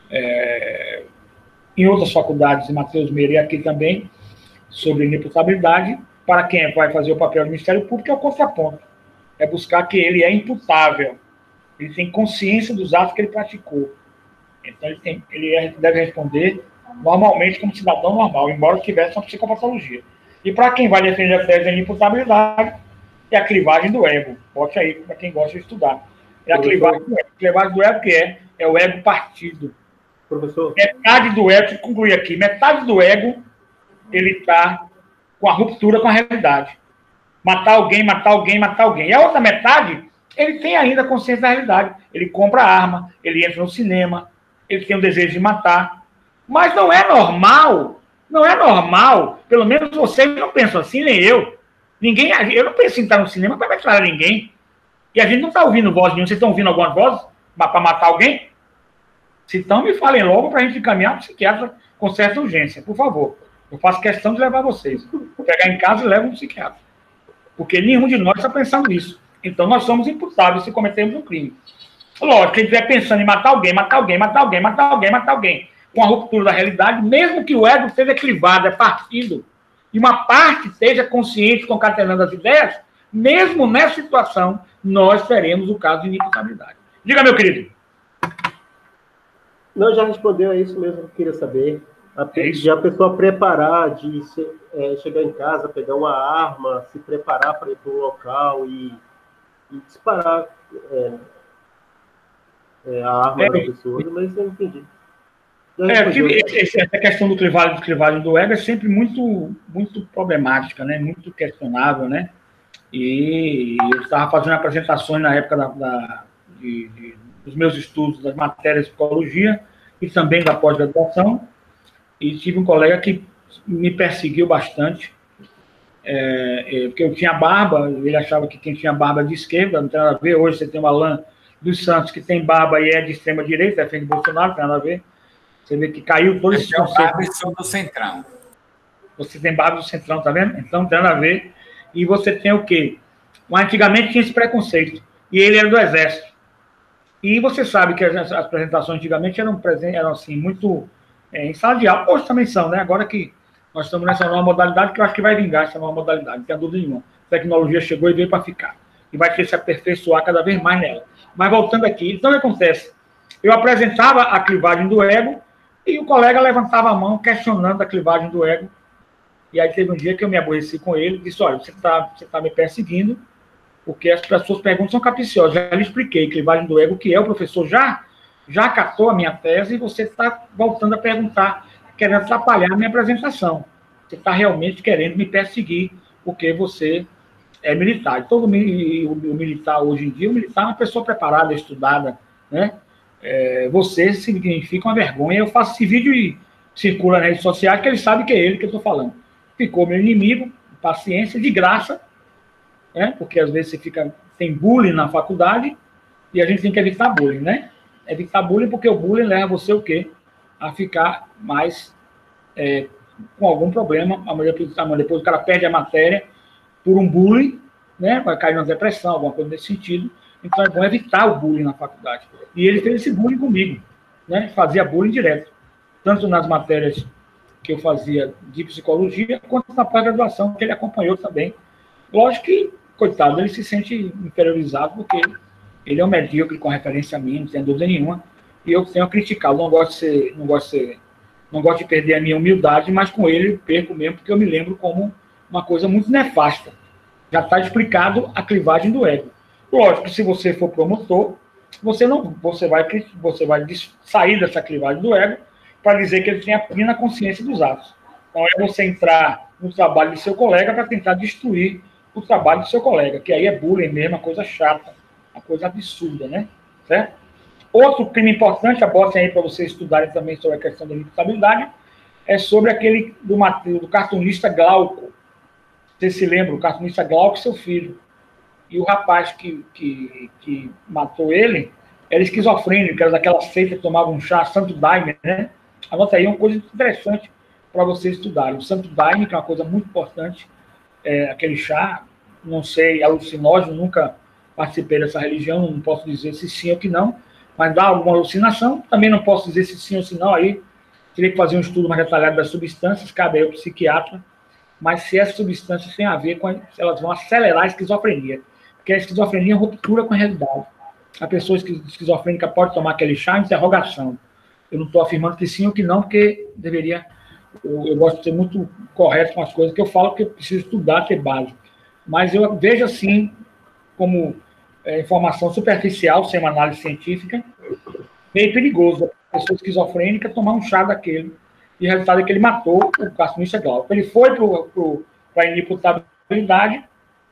em outras faculdades de Matheus Meira e aqui também, sobre inimputabilidade. Para quem vai fazer o papel do Ministério Público, é o contraponto. É buscar que ele é imputável. Ele tem consciência dos atos que ele praticou. Então, ele deve responder normalmente como cidadão normal, embora tivesse uma psicopatologia. E para quem vai defender a tese de inimputabilidade, é a clivagem do ego. Bote aí para quem gosta de estudar. É a clivagem do ego. A clivagem do ego que é o ego partido. Professor? Metade do ego, deixa eu concluir aqui, metade do ego, ele está com a ruptura com a realidade. Matar alguém, matar alguém, matar alguém. E a outra metade, ele tem ainda consciência da realidade. Ele compra arma, ele entra no cinema, ele tem o desejo de matar. Mas não é normal, pelo menos vocês não pensam assim, nem eu. Eu não penso em estar no cinema para matar ninguém. E a gente não está ouvindo voz nenhuma. Vocês estão ouvindo algumas vozes para matar alguém? Se então, me falem logo para a gente encaminhar para o psiquiatra com certa urgência, por favor. Eu faço questão de levar vocês. Vou pegar em casa e levo um psiquiatra. Porque nenhum de nós está pensando nisso. Então, nós somos imputáveis se cometermos um crime. Lógico, quem estiver pensando em matar alguém, matar alguém, matar alguém, matar alguém, matar alguém, com a ruptura da realidade, mesmo que o ego esteja clivado, é partido, e uma parte esteja consciente, concatenando as ideias, mesmo nessa situação, nós teremos o caso de inimputabilidade. Diga, meu querido. Não, já respondeu, é isso mesmo que eu queria saber. De a pessoa preparar, chegar em casa, pegar uma arma, se preparar para ir para um local e disparar a arma da pessoa, mas eu não entendi. Essa questão do clivagem do ego é sempre muito, muito problemática, né? Muito questionável, né? E eu estava fazendo apresentações na época dos meus estudos das matérias de psicologia e também da pós-graduação, e tive um colega que me perseguiu bastante, porque eu tinha barba, ele achava que quem tinha barba de esquerda, não tem nada a ver. Hoje você tem uma Alan dos Santos que tem barba e é de extrema-direita, defende Bolsonaro, não tem nada a ver. Você vê que caiu todo esse conceito. Eu sou do Centrão. Você tem barba do Centrão, tá vendo? Então não tem nada a ver. E você tem o quê? Antigamente tinha esse preconceito, e ele era do Exército. E você sabe que as apresentações antigamente eram assim, muito em sala de aula. Hoje também são, né? Agora que nós estamos nessa nova modalidade, que eu acho que vai vingar essa nova modalidade, não tem dúvida nenhuma. A tecnologia chegou e veio para ficar. E vai ter que se aperfeiçoar cada vez mais nela. Mas voltando aqui, então o que acontece? Eu apresentava a clivagem do ego e o colega levantava a mão questionando a clivagem do ego. E aí teve um dia que eu me aborreci com ele e disse: olha, você tá me perseguindo porque as suas perguntas são capciosas. Já lhe expliquei, clivagem do ego, que é o professor já catou a minha tese e você está voltando a perguntar, querendo atrapalhar a minha apresentação. Você está realmente querendo me perseguir porque você é militar. E todo o militar hoje em dia, o militar é uma pessoa preparada, estudada, né? Você significa uma vergonha. Eu faço esse vídeo e circula nas redes sociais que ele sabe que é ele que eu estou falando. Ficou meu inimigo, paciência, de graça, né? Porque às vezes tem bullying na faculdade e a gente tem que evitar bullying, né? Evitar bullying porque o bullying leva você o quê? A ficar mais com algum problema. Depois o cara perde a matéria por um bullying, né? Vai cair numa depressão, alguma coisa nesse sentido. Então é bom evitar o bullying na faculdade. E ele fez esse bullying comigo, né? Fazia bullying direto, tanto nas matérias que eu fazia de psicologia, quanto na pós-graduação, que ele acompanhou também. Lógico que, coitado, ele se sente inferiorizado, porque ele é um medíocre com referência a mim, não tem dúvida nenhuma, e eu tenho a criticá-lo. Não gosto de perder a minha humildade, mas com ele eu perco mesmo, porque eu me lembro como uma coisa muito nefasta. Já está explicado a clivagem do ego. Lógico que se você for promotor, você vai sair dessa clivagem do ego para dizer que ele tem a plena consciência dos atos. Então é você entrar no trabalho do seu colega para tentar destruir o trabalho do seu colega, que aí é bullying mesmo, uma coisa chata, uma coisa absurda, né? Certo? Outro crime importante, abotem aí para vocês estudarem também sobre a questão da inimputabilidade, é sobre aquele do cartunista Glauco. Você se lembra, o cartunista Glauco, seu filho. E o rapaz que matou ele era esquizofrênico, era daquela seita que tomava um chá, Santo Daime, né? Anota aí uma coisa interessante para vocês estudarem. O Santo Daime, que é uma coisa muito importante, aquele chá, não sei, alucinógeno, nunca participei dessa religião, não posso dizer se sim ou que não, mas dá alguma alucinação, também não posso dizer se sim ou se não, aí teria que fazer um estudo mais detalhado das substâncias, cabe aí ao psiquiatra, mas se essas substâncias têm a ver com, se elas vão acelerar a esquizofrenia, porque a esquizofrenia é ruptura com a realidade. A pessoa esquizofrênica pode tomar aquele chá, interrogação. Eu não estou afirmando que sim ou que não, porque deveria... Eu gosto de ser muito correto com as coisas que eu falo, porque eu preciso estudar, ter base. Mas eu vejo assim, como informação superficial, sem uma análise científica, meio perigoso. A pessoa esquizofrênica tomar um chá daquele. E o resultado é que ele matou o cartunista Glauco. Ele foi para a inimputabilidade,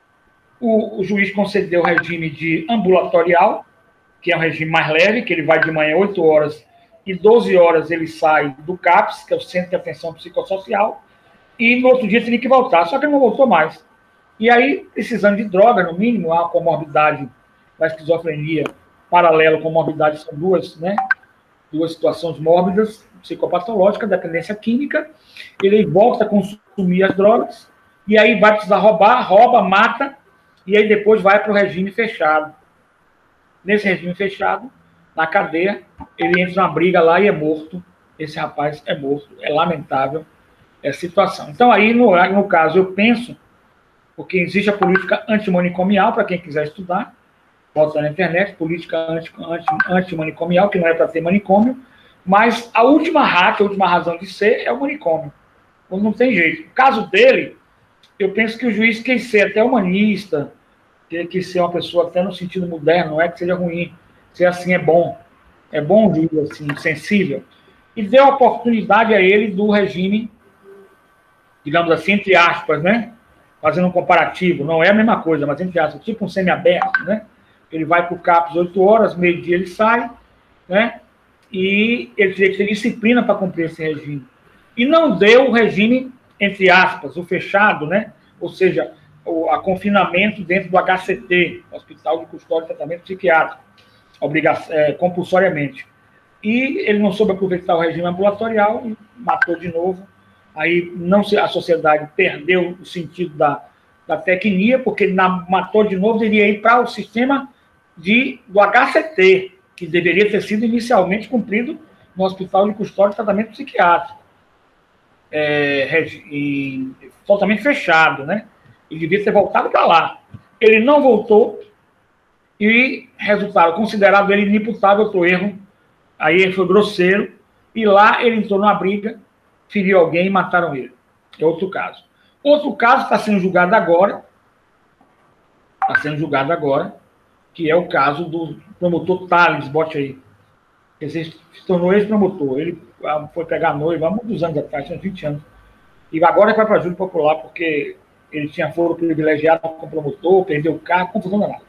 o juiz concedeu o regime de ambulatorial, que é um regime mais leve, que ele vai de manhã 8 horas e 12 horas ele sai do CAPS, que é o Centro de Atenção Psicossocial, e no outro dia teria que voltar, só que ele não voltou mais. E aí, precisando de droga, no mínimo, a comorbidade da esquizofrenia, paralelo com morbidade, são duas situações mórbidas, psicopatológicas, dependência química, ele volta a consumir as drogas, e aí vai precisar rouba, mata, e aí depois vai para o regime fechado. Nesse regime fechado, na cadeia, ele entra numa briga lá e é morto. Esse rapaz é morto. É lamentável essa situação. Então, aí, no caso, eu penso, porque existe a política antimanicomial, para quem quiser estudar, bota na internet, política antimanicomial, que não é para ter manicômio, mas a última razão de ser é o manicômio. Não tem jeito. No caso dele, eu penso que o juiz quis ser até humanista, quis ser uma pessoa até no sentido moderno, não é que seja ruim, ser assim é bom um juiz assim, sensível, e deu a oportunidade a ele do regime, digamos assim, entre aspas, né? Fazendo um comparativo, não é a mesma coisa, mas entre aspas, tipo um semiaberto, né? Ele vai para o CAPS 8 horas, meio-dia ele sai, né? E ele teria que ter disciplina para cumprir esse regime. E não deu o regime, entre aspas, o fechado, né? Ou seja, o confinamento dentro do HCT, Hospital de Custódia e Tratamento Psiquiátrico, compulsoriamente. E ele não soube aproveitar o regime ambulatorial e matou de novo. Aí a sociedade perdeu o sentido da tecnia, porque ele matou de novo, deveria ir para o sistema do HCT, que deveria ter sido inicialmente cumprido no Hospital de Custódia e Tratamento Psiquiátrico. Totalmente fechado, né? Ele devia ter voltado para lá. Ele não voltou e, resultado, considerado ele inimputável outro erro, aí ele foi grosseiro, e lá ele entrou numa briga, feriu alguém e mataram ele. É outro caso. Outro caso está sendo julgado agora, que é o caso do promotor Thales, bote aí. Ele se tornou ex-promotor. Ele foi pegar a noiva há muitos anos atrás, tinha 20 anos. E agora vai para júri popular, porque ele tinha foro privilegiado com o promotor, perdeu o carro, confusão danada.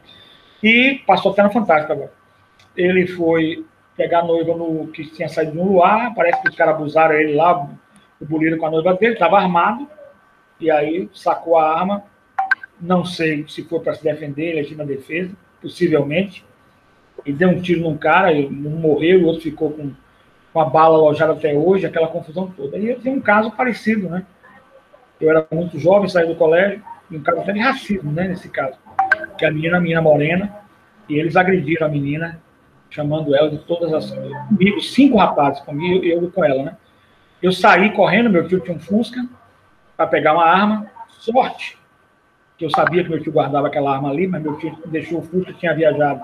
E passou até na Fantástica agora. Ele foi pegar a noiva que tinha saído de um luar, parece que os caras abusaram ele lá, buliram com a noiva dele, estava armado, e aí sacou a arma, não sei se foi para se defender, legítima defesa, possivelmente, e deu um tiro num cara, um morreu, o outro ficou com a bala alojada até hoje, aquela confusão toda. E eu tenho um caso parecido, né? Eu era muito jovem, saí do colégio, e um caso até de racismo, né, nesse caso. Que a menina morena, e eles agrediram a menina, chamando ela de todas as... Comigo, 5 rapazes, comigo e eu com ela, né? Eu saí correndo, meu tio tinha um Fusca, para pegar uma arma, sorte, que eu sabia que meu tio guardava aquela arma ali, mas meu tio deixou o Fusca, tinha viajado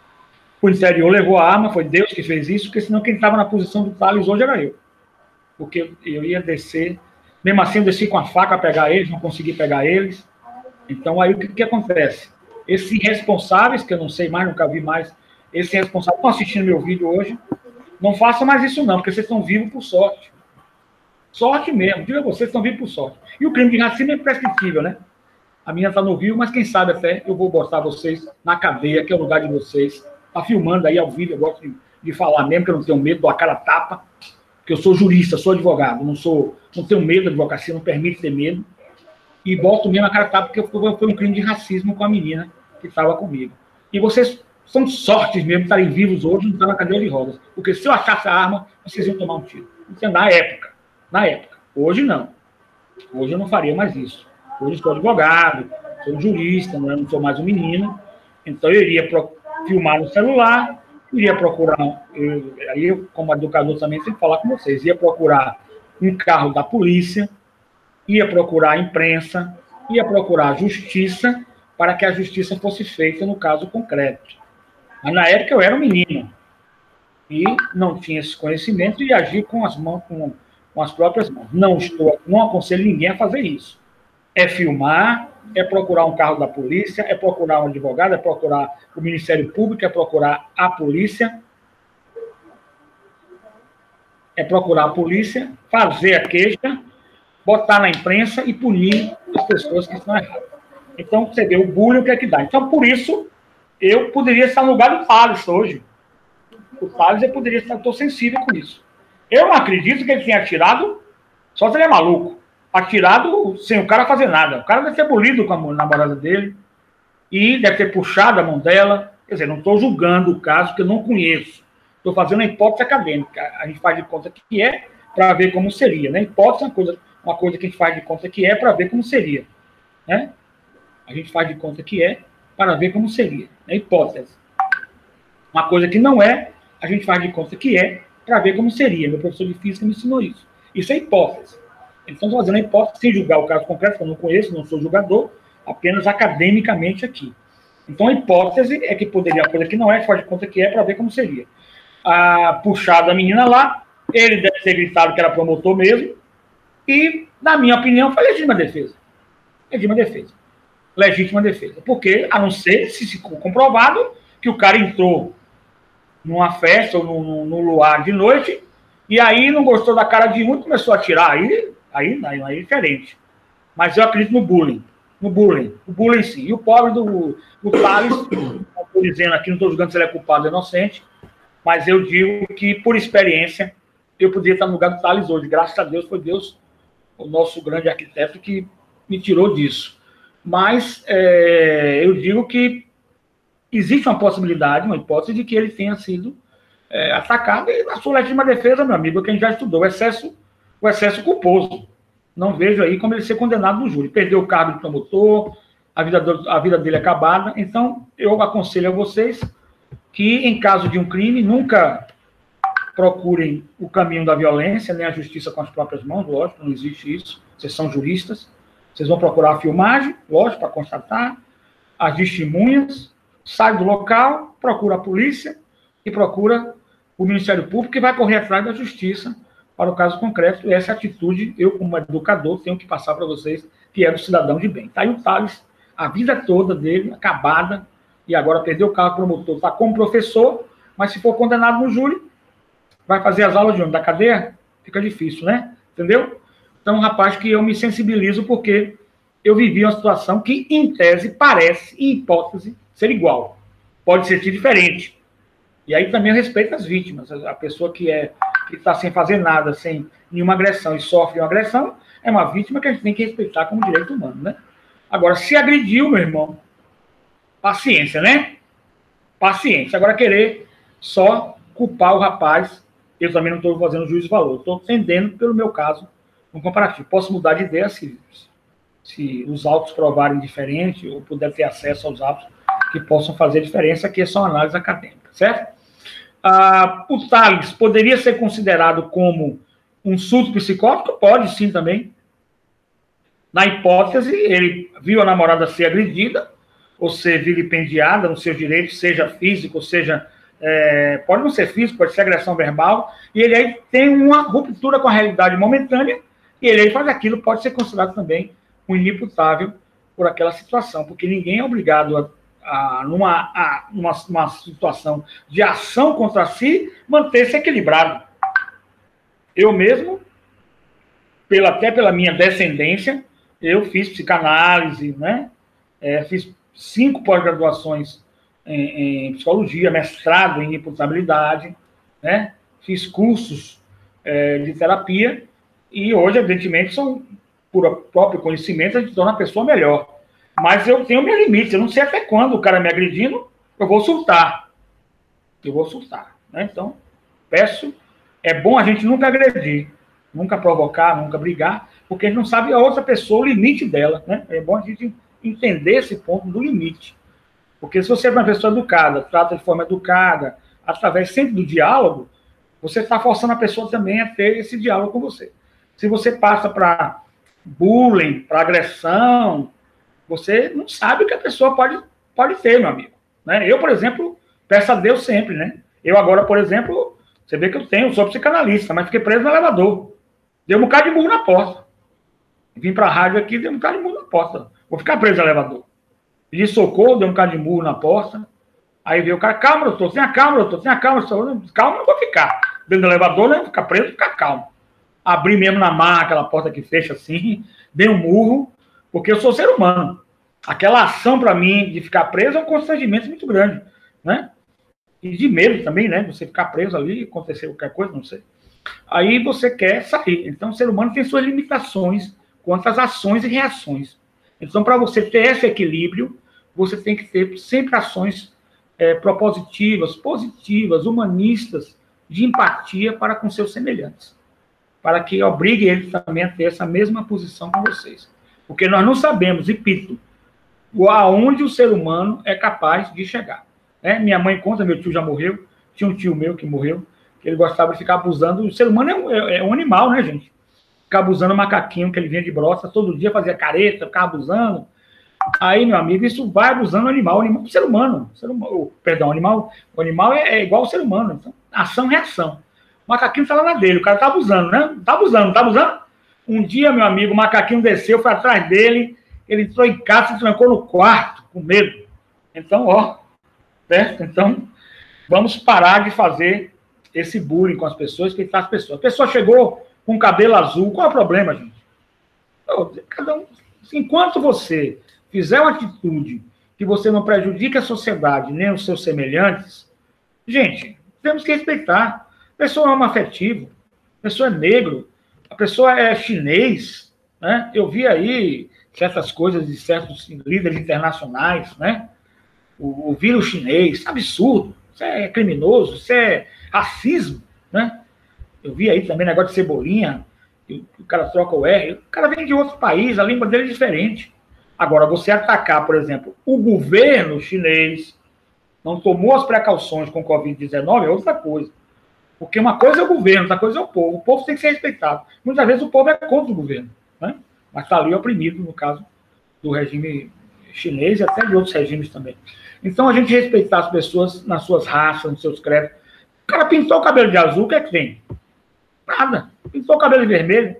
o interior, levou a arma, foi Deus que fez isso, porque senão quem estava na posição do Thales hoje era eu. Porque eu ia descer, mesmo assim eu desci com a faca a pegar eles, não consegui pegar eles. Então aí o que acontece? Esses irresponsáveis, que eu não sei mais, nunca vi mais, esses irresponsáveis estão assistindo meu vídeo hoje, não façam mais isso não, porque vocês estão vivos por sorte. Sorte mesmo, diga vocês estão vivos por sorte. E o crime de racismo é imprescritível, né? A minha está no Rio, mas quem sabe até eu vou botar vocês na cadeia, que é o lugar de vocês. Está filmando aí ao vivo, eu gosto de falar mesmo, que eu não tenho medo, dou a cara tapa, porque eu sou jurista, sou advogado, não tenho medo da advocacia, não permite ter medo, e boto mesmo a cara tapa, porque foi um crime de racismo com a menina que estava comigo. E vocês são sortes mesmo de estarem vivos hoje, não estar na cadeira de rodas, porque se eu achasse a arma, vocês iam tomar um tiro. Então, na época. Hoje não. Hoje eu não faria mais isso. Hoje eu sou advogado, sou jurista, não sou mais um menino, então eu iria filmar no celular, iria procurar, aí eu, como educador também, sempre falar com vocês, ia procurar um carro da polícia, ia procurar a imprensa, ia procurar a justiça, para que a justiça fosse feita no caso concreto. Mas na época eu era um menino. e não tinha esse conhecimento e agir com as mãos, com as próprias mãos. Não aconselho ninguém a fazer isso. É filmar, é procurar um carro da polícia, é procurar um advogado, é procurar o Ministério Público, é procurar a polícia, fazer a queixa, botar na imprensa e punir as pessoas que estão erradas. Então, você vê o bullying, o que é que dá. Então, por isso, eu poderia estar no lugar do Thales hoje. O Thales, eu poderia estar, estou sensível com isso. Eu não acredito que ele tenha atirado, só se ele é maluco, atirado sem o cara fazer nada. O cara deve ter bolido com a namorada dele e deve ter puxado a mão dela. Quer dizer, não estou julgando o caso, que eu não conheço. Estou fazendo a hipótese acadêmica. A gente faz de conta que é para ver como seria. Né? Hipótese é uma coisa que a gente faz de conta que é para ver como seria. Né? A gente faz de conta que é para ver como seria. É hipótese. Uma coisa que não é, a gente faz de conta que é para ver como seria. Meu professor de física me ensinou isso. Isso é hipótese. Então, estou fazendo a hipótese sem julgar o caso concreto, que eu não conheço, não sou julgador, apenas academicamente aqui. Então, a hipótese é que poderia, a coisa que não é, faz de conta que é para ver como seria. A puxada da menina lá, ele deve ter gritado que era promotor mesmo, e, na minha opinião, foi legítima defesa. Legítima defesa. Porque, a não ser se ficou comprovado que o cara entrou numa festa ou no luar de noite, e aí não gostou da cara de um e começou a atirar. Aí é diferente. Mas eu acredito no bullying. O bullying sim. E o pobre do Thales, não estou dizendo aqui, não estou julgando se ele é culpado ou inocente, mas eu digo que, por experiência, eu poderia estar no lugar do Thales hoje. Graças a Deus, foi Deus, o nosso grande arquiteto, que me tirou disso. Mas eu digo que existe uma possibilidade, uma hipótese de que ele tenha sido atacado, e na sua legítima defesa, meu amigo, que a gente já estudou, o excesso culposo. Não vejo aí como ele ser condenado no júri. Perdeu o cargo de promotor, a vida dele acabada. Então, eu aconselho a vocês que, em caso de um crime, nunca procurem o caminho da violência, nem a justiça com as próprias mãos, lógico, não existe isso. Vocês são juristas. Vocês vão procurar a filmagem, lógico, para constatar, as testemunhas, sai do local, procura a polícia e procura o Ministério Público, que vai correr atrás da justiça para o caso concreto. E essa atitude, eu, como educador, tenho que passar para vocês, que é um cidadão de bem. Está aí o Thales, a vida toda dele, acabada, e agora perdeu o cargo promotor, está como professor, mas se for condenado no júri, vai fazer as aulas de onde? Da cadeia? Fica difícil, né? Entendeu? Então, rapaz, que eu me sensibilizo porque eu vivi uma situação que, em tese, parece, em hipótese, ser igual. Pode ser diferente. E aí também eu respeito as vítimas. A pessoa que está sem fazer nada, sem nenhuma agressão e sofre uma agressão, é uma vítima que a gente tem que respeitar como direito humano, né? Agora, se agrediu, meu irmão, paciência, né? Paciência. Agora, querer só culpar o rapaz, eu também não estou fazendo juízo de valor. Estou entendendo, pelo meu caso, um comparativo. Posso mudar de ideia se os autos provarem diferente ou puder ter acesso aos autos que possam fazer diferença, que são análises acadêmicas, certo? O Thales poderia ser considerado como um surto psicótico? Pode sim também. Na hipótese, ele viu a namorada ser agredida, ou ser vilipendiada nos seus direitos, seja físico, seja... pode não ser físico, pode ser agressão verbal, e ele aí tem uma ruptura com a realidade momentânea, e ele aí faz aquilo, pode ser considerado também um inimputável por aquela situação, porque ninguém é obrigado numa situação de ação contra si, manter-se equilibrado. Eu mesmo, até pela minha descendência, eu fiz psicanálise, né? Fiz 5 pós-graduações em psicologia, mestrado em imputabilidade, né? Fiz cursos de terapia, e hoje, evidentemente, por próprio conhecimento, a gente torna a pessoa melhor. Mas eu tenho meu limite, eu não sei até quando o cara me agredindo, eu vou surtar. Né? Então, é bom a gente nunca agredir, nunca provocar, nunca brigar, porque a gente não sabe a outra pessoa, o limite dela, né? É bom a gente entender esse ponto do limite. Porque se você é uma pessoa educada, trata de forma educada, através sempre do diálogo, você está forçando a pessoa também a ter esse diálogo com você. Se você passa para bullying, para agressão, você não sabe o que a pessoa pode ter, meu amigo. Né? Eu, por exemplo, peço a Deus sempre, né? Eu agora, por exemplo, Você vê que sou psicanalista, mas fiquei preso no elevador. Deu um bocado de murro na porta. Vim para a rádio aqui, deu um bocado de murro na porta. Vou ficar preso no elevador. Pedi socorro, deu um bocado de murro na porta. Aí veio o cara, calma, doutor, tenha calma, doutor, tenha calma. Calma, não vou ficar. Dentro do elevador, né? Ficar preso, ficar calmo. Abri mesmo na marra, aquela porta que fecha assim, dei um murro, porque eu sou ser humano. Aquela ação para mim de ficar preso é um constrangimento muito grande, né? E de medo também, né? Você ficar preso ali, acontecer qualquer coisa, não sei. Aí você quer sair. Então, o ser humano tem suas limitações quanto às ações e reações. Então, para você ter esse equilíbrio, você tem que ter sempre ações propositivas, positivas, humanistas, de empatia para com seus semelhantes. Para que obrigue eles também a ter essa mesma posição com vocês. Porque nós não sabemos, repito, aonde o ser humano é capaz de chegar. Minha mãe conta, meu tio já morreu, tinha um tio meu que morreu, que ele gostava de ficar abusando. O ser humano é um animal, né, gente? Ficar abusando o macaquinho que ele vinha de broça, todo dia fazia careta, ficava abusando. Aí, meu amigo, isso vai abusando o animal é o ser humano. O animal é igual ao ser humano. Então, ação, reação. O macaquinho está lá na dele, o cara está abusando, né? Está abusando. Um dia, meu amigo, o macaquinho desceu, foi atrás dele, ele entrou em casa, se trancou no quarto, com medo. Então, certo? Então, vamos parar de fazer esse bullying com as pessoas, que as pessoas. A pessoa chegou com cabelo azul, qual é o problema, gente? Cada um, enquanto você fizer uma atitude que você não prejudique a sociedade, nem os seus semelhantes, gente, temos que respeitar. A pessoa é homoafetivo, a pessoa é negro, a pessoa é chinês, né? Eu vi aí certas coisas de certos líderes internacionais, né? O vírus chinês, absurdo, isso é criminoso, isso é racismo, né? Eu vi aí também negócio de cebolinha, o cara troca o R, o cara vem de outro país, a língua dele é diferente. Agora, você atacar, por exemplo, o governo chinês não tomou as precauções com o Covid-19 é outra coisa. Porque uma coisa é o governo, outra coisa é o povo. O povo tem que ser respeitado. Muitas vezes o povo é contra o governo, né? Mas está ali oprimido, no caso do regime chinês e até de outros regimes também. Então, a gente respeitar as pessoas nas suas raças, nos seus credos. O cara pintou o cabelo de azul, o que é que tem? Nada. Pintou o cabelo de vermelho.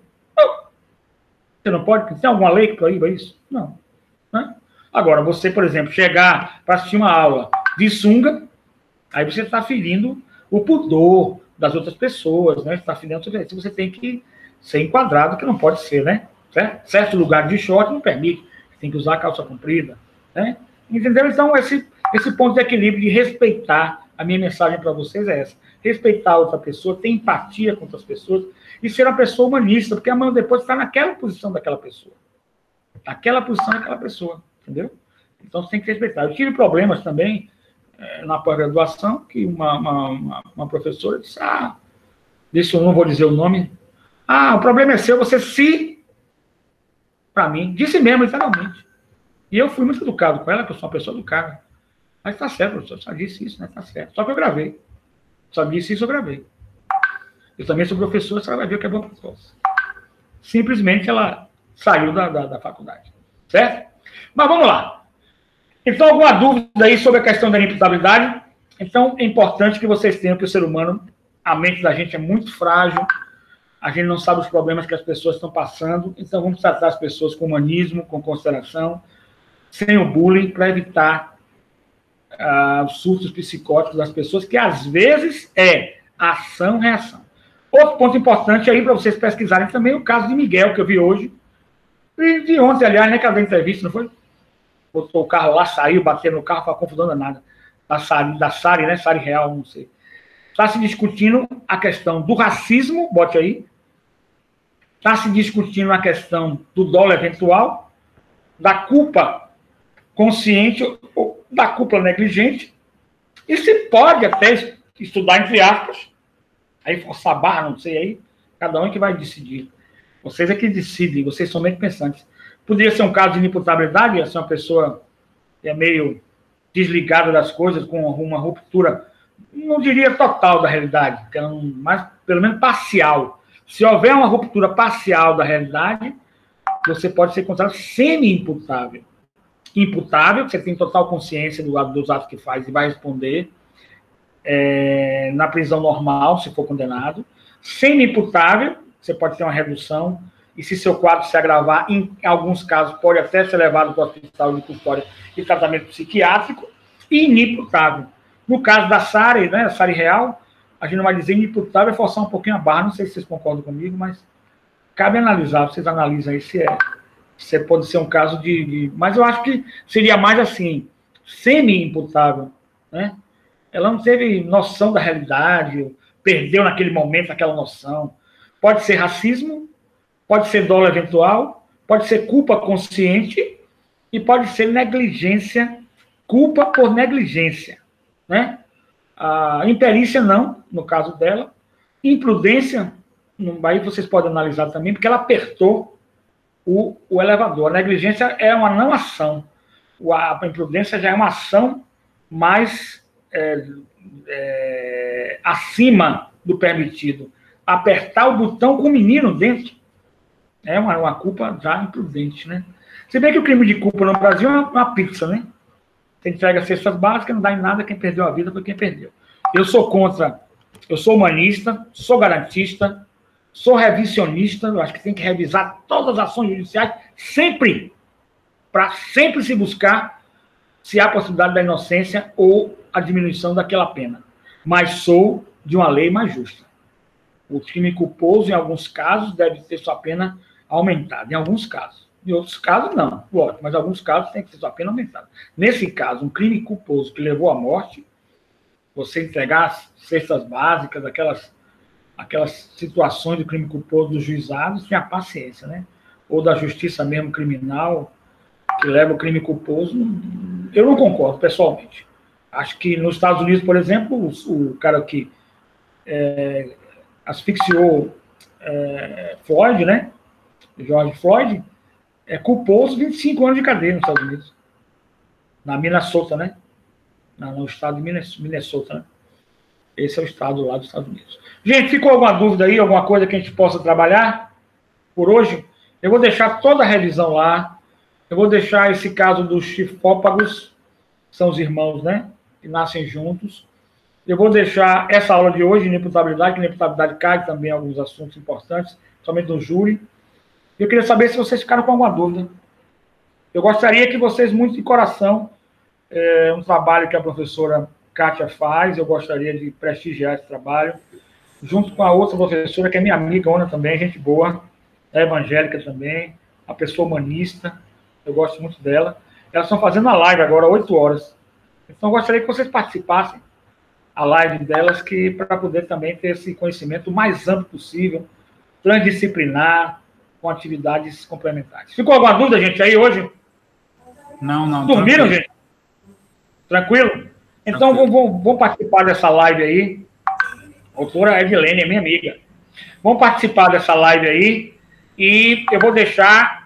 Você não pode? Tem alguma lei que proíba isso? Não. Né? Agora, você, por exemplo, chegar para assistir uma aula de sunga, aí você está ferindo o pudor das outras pessoas, né? Você está ferindo sobre isso. Você tem que ser enquadrado, que não pode ser, né? Certo lugar de short não permite. Você tem que usar calça comprida, né? Entendeu? Então, esse ponto de equilíbrio de respeitar, a minha mensagem para vocês é essa. Respeitar outra pessoa, ter empatia com outras pessoas e ser uma pessoa humanista, porque amanhã depois está naquela posição daquela pessoa. Naquela posição daquela pessoa, entendeu? Então, você tem que respeitar. Eu tive problemas também na pós-graduação, que uma professora disse, eu não vou dizer o nome, o problema é seu, você se... Para mim, disse mesmo, literalmente. E eu fui muito educado com ela, que eu sou uma pessoa educada. Mas tá certo, professor, só disse isso, né? Tá certo. Só que eu gravei. Só disse isso, eu gravei. Eu também sou professor, você vai ver o que é bom para todos. Simplesmente ela saiu da faculdade. Certo? Mas vamos lá. Então, alguma dúvida aí sobre a questão da imputabilidade? Então, é importante que vocês tenham que o ser humano, a mente da gente é muito frágil, a gente não sabe os problemas que as pessoas estão passando, então vamos tratar as pessoas com humanismo, com consideração, sem o bullying, para evitar os surtos psicóticos das pessoas, que às vezes é ação-reação. Outro ponto importante aí para vocês pesquisarem também, o caso de Miguel, que eu vi hoje, e de ontem, aliás, né, que ela deu entrevista, não foi? Botou o carro lá, saiu, bateu no carro, foi uma confusão danada. Da Sari, né? Sari Real, não sei. Está se discutindo a questão do racismo, bote aí. Está se discutindo a questão do dolo eventual, da culpa consciente ou da culpa negligente. E se pode até estudar, entre aspas, aí forçar a barra, não sei aí, cada um que vai decidir. Vocês é que decidem, vocês são meio pensantes. Poderia ser um caso de inimputabilidade, ia ser uma pessoa que é meio desligada das coisas, com uma ruptura, não diria total da realidade, mas pelo menos parcial. Se houver uma ruptura parcial da realidade, você pode ser considerado semi-imputável. Imputável, você tem total consciência dos atos que faz e vai responder. na prisão normal, se for condenado. Semi-imputável, você pode ter uma redução, e se seu quadro se agravar, em alguns casos, pode até ser levado para o hospital de custódia e tratamento psiquiátrico. E inimputável. No caso da SARI, né, a SARI real, a gente não vai dizer inimputável, é forçar um pouquinho a barra, não sei se vocês concordam comigo, mas cabe analisar, vocês analisam aí se pode ser um caso mas eu acho que seria mais assim, semi-imputável, né? Ela não teve noção da realidade, perdeu naquele momento aquela noção. Pode ser racismo, pode ser dolo eventual, pode ser culpa consciente e pode ser negligência, culpa por negligência, né? A imperícia não, no caso dela. Imprudência, aí vocês podem analisar também, porque ela apertou o elevador. A negligência é uma não ação. A imprudência já é uma ação mais acima do permitido. Apertar o botão com o menino dentro é uma culpa já imprudente, né? Se bem que o crime de culpa no Brasil é uma pizza, né? Você entrega cestas básicas, não dá em nada, quem perdeu a vida foi quem perdeu. Eu sou contra, eu sou humanista, sou garantista, sou revisionista, eu acho que tem que revisar todas as ações judiciais, sempre, para sempre se buscar se há possibilidade da inocência ou a diminuição daquela pena. Mas sou de uma lei mais justa. O crime culposo, em alguns casos, deve ter sua pena aumentada, em alguns casos. Em outros casos, não, lógico, mas em alguns casos tem que ter sua pena aumentada. Nesse caso, um crime culposo que levou à morte, você entregar as cestas básicas, aquelas situações de crime culposo dos juizados, tenha paciência, né? Ou da justiça mesmo criminal, que leva o crime culposo, eu não concordo, pessoalmente. Acho que nos Estados Unidos, por exemplo, o cara que asfixiou Floyd, né? George Floyd, é culposo 25 anos de cadeia nos Estados Unidos. Na Minnesota, né? No estado de Minnesota, né? Esse é o estado lá dos Estados Unidos. Gente, ficou alguma dúvida aí? Alguma coisa que a gente possa trabalhar por hoje? Eu vou deixar toda a revisão lá. Eu vou deixar esse caso dos chifópagos, são os irmãos, né? Que nascem juntos. Eu vou deixar essa aula de hoje, inimputabilidade, que inimputabilidade cai também em alguns assuntos importantes, somente no júri. Eu queria saber se vocês ficaram com alguma dúvida. Eu gostaria que vocês, muito de coração, um trabalho que a professora Kátia faz, eu gostaria de prestigiar esse trabalho, junto com a outra professora, que é minha amiga, Ona também, gente boa, é evangélica também, uma pessoa humanista, eu gosto muito dela. Elas estão fazendo a live agora, 8 horas. Então, eu gostaria que vocês participassem a live delas, para poder também ter esse conhecimento o mais amplo possível, transdisciplinar, com atividades complementares. Ficou alguma dúvida, gente, aí hoje? Não. Dormiram, gente? Tranquilo? Então, vamos participar dessa live aí. A doutora Edilene é minha amiga. Vamos participar dessa live aí e eu vou deixar...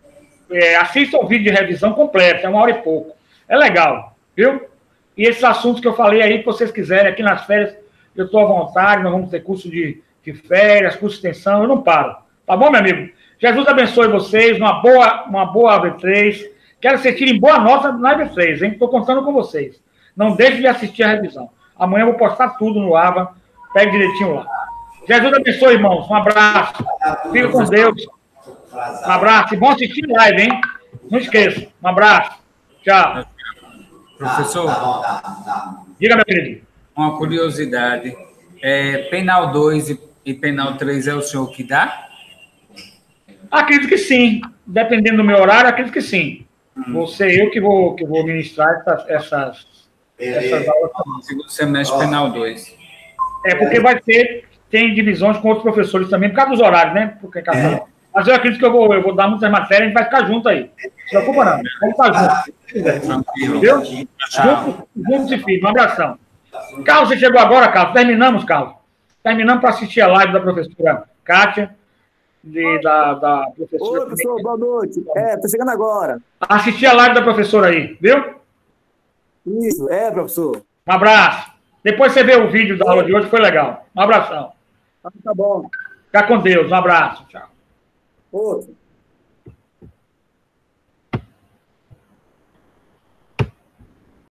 assista o vídeo de revisão completo, é 1 hora e pouco. É legal, viu? E esses assuntos que eu falei aí, que vocês quiserem, aqui nas férias, eu estou à vontade, nós vamos ter curso de férias, curso de extensão, eu não paro. Tá bom, meu amigo? Jesus abençoe vocês, uma boa AB3. Quero que vocês tirem boa nota na AB3, hein? Estou contando com vocês. Não deixe de assistir a revisão. Amanhã eu vou postar tudo no AVA. Pegue direitinho lá. Jesus abençoe, irmãos. Um abraço. Fica com Deus. Um abraço. E bom assistir live, hein? Não esqueça. Um abraço. Tchau. Professor, Diga, meu querido. uma curiosidade. Penal 2 e penal 3 é o senhor que dá? Acredito que sim. Dependendo do meu horário, acredito que sim. Vou ser eu que vou ministrar essas aulas. Segundo semestre, penal 2. Porque tem divisões com outros professores também, por causa dos horários, né? Mas eu acredito que eu vou dar muitas matérias, a gente vai ficar junto aí. Não se preocupa, não. Vamos estar juntos. Tranquilo. Viu? Juntos e firmes. Um abração. Carlos, você chegou agora, Carlos? Terminamos, Carlos. Terminamos para assistir a live da professora Kátia, da professora... Oi, professor, boa noite. Tô chegando agora. Assistir a live da professora aí, viu? Isso, professor. Um abraço. Depois você vê o vídeo da aula de hoje, foi legal. Um abração. Tá bom. Fica com Deus. Um abraço. Tchau. Outro.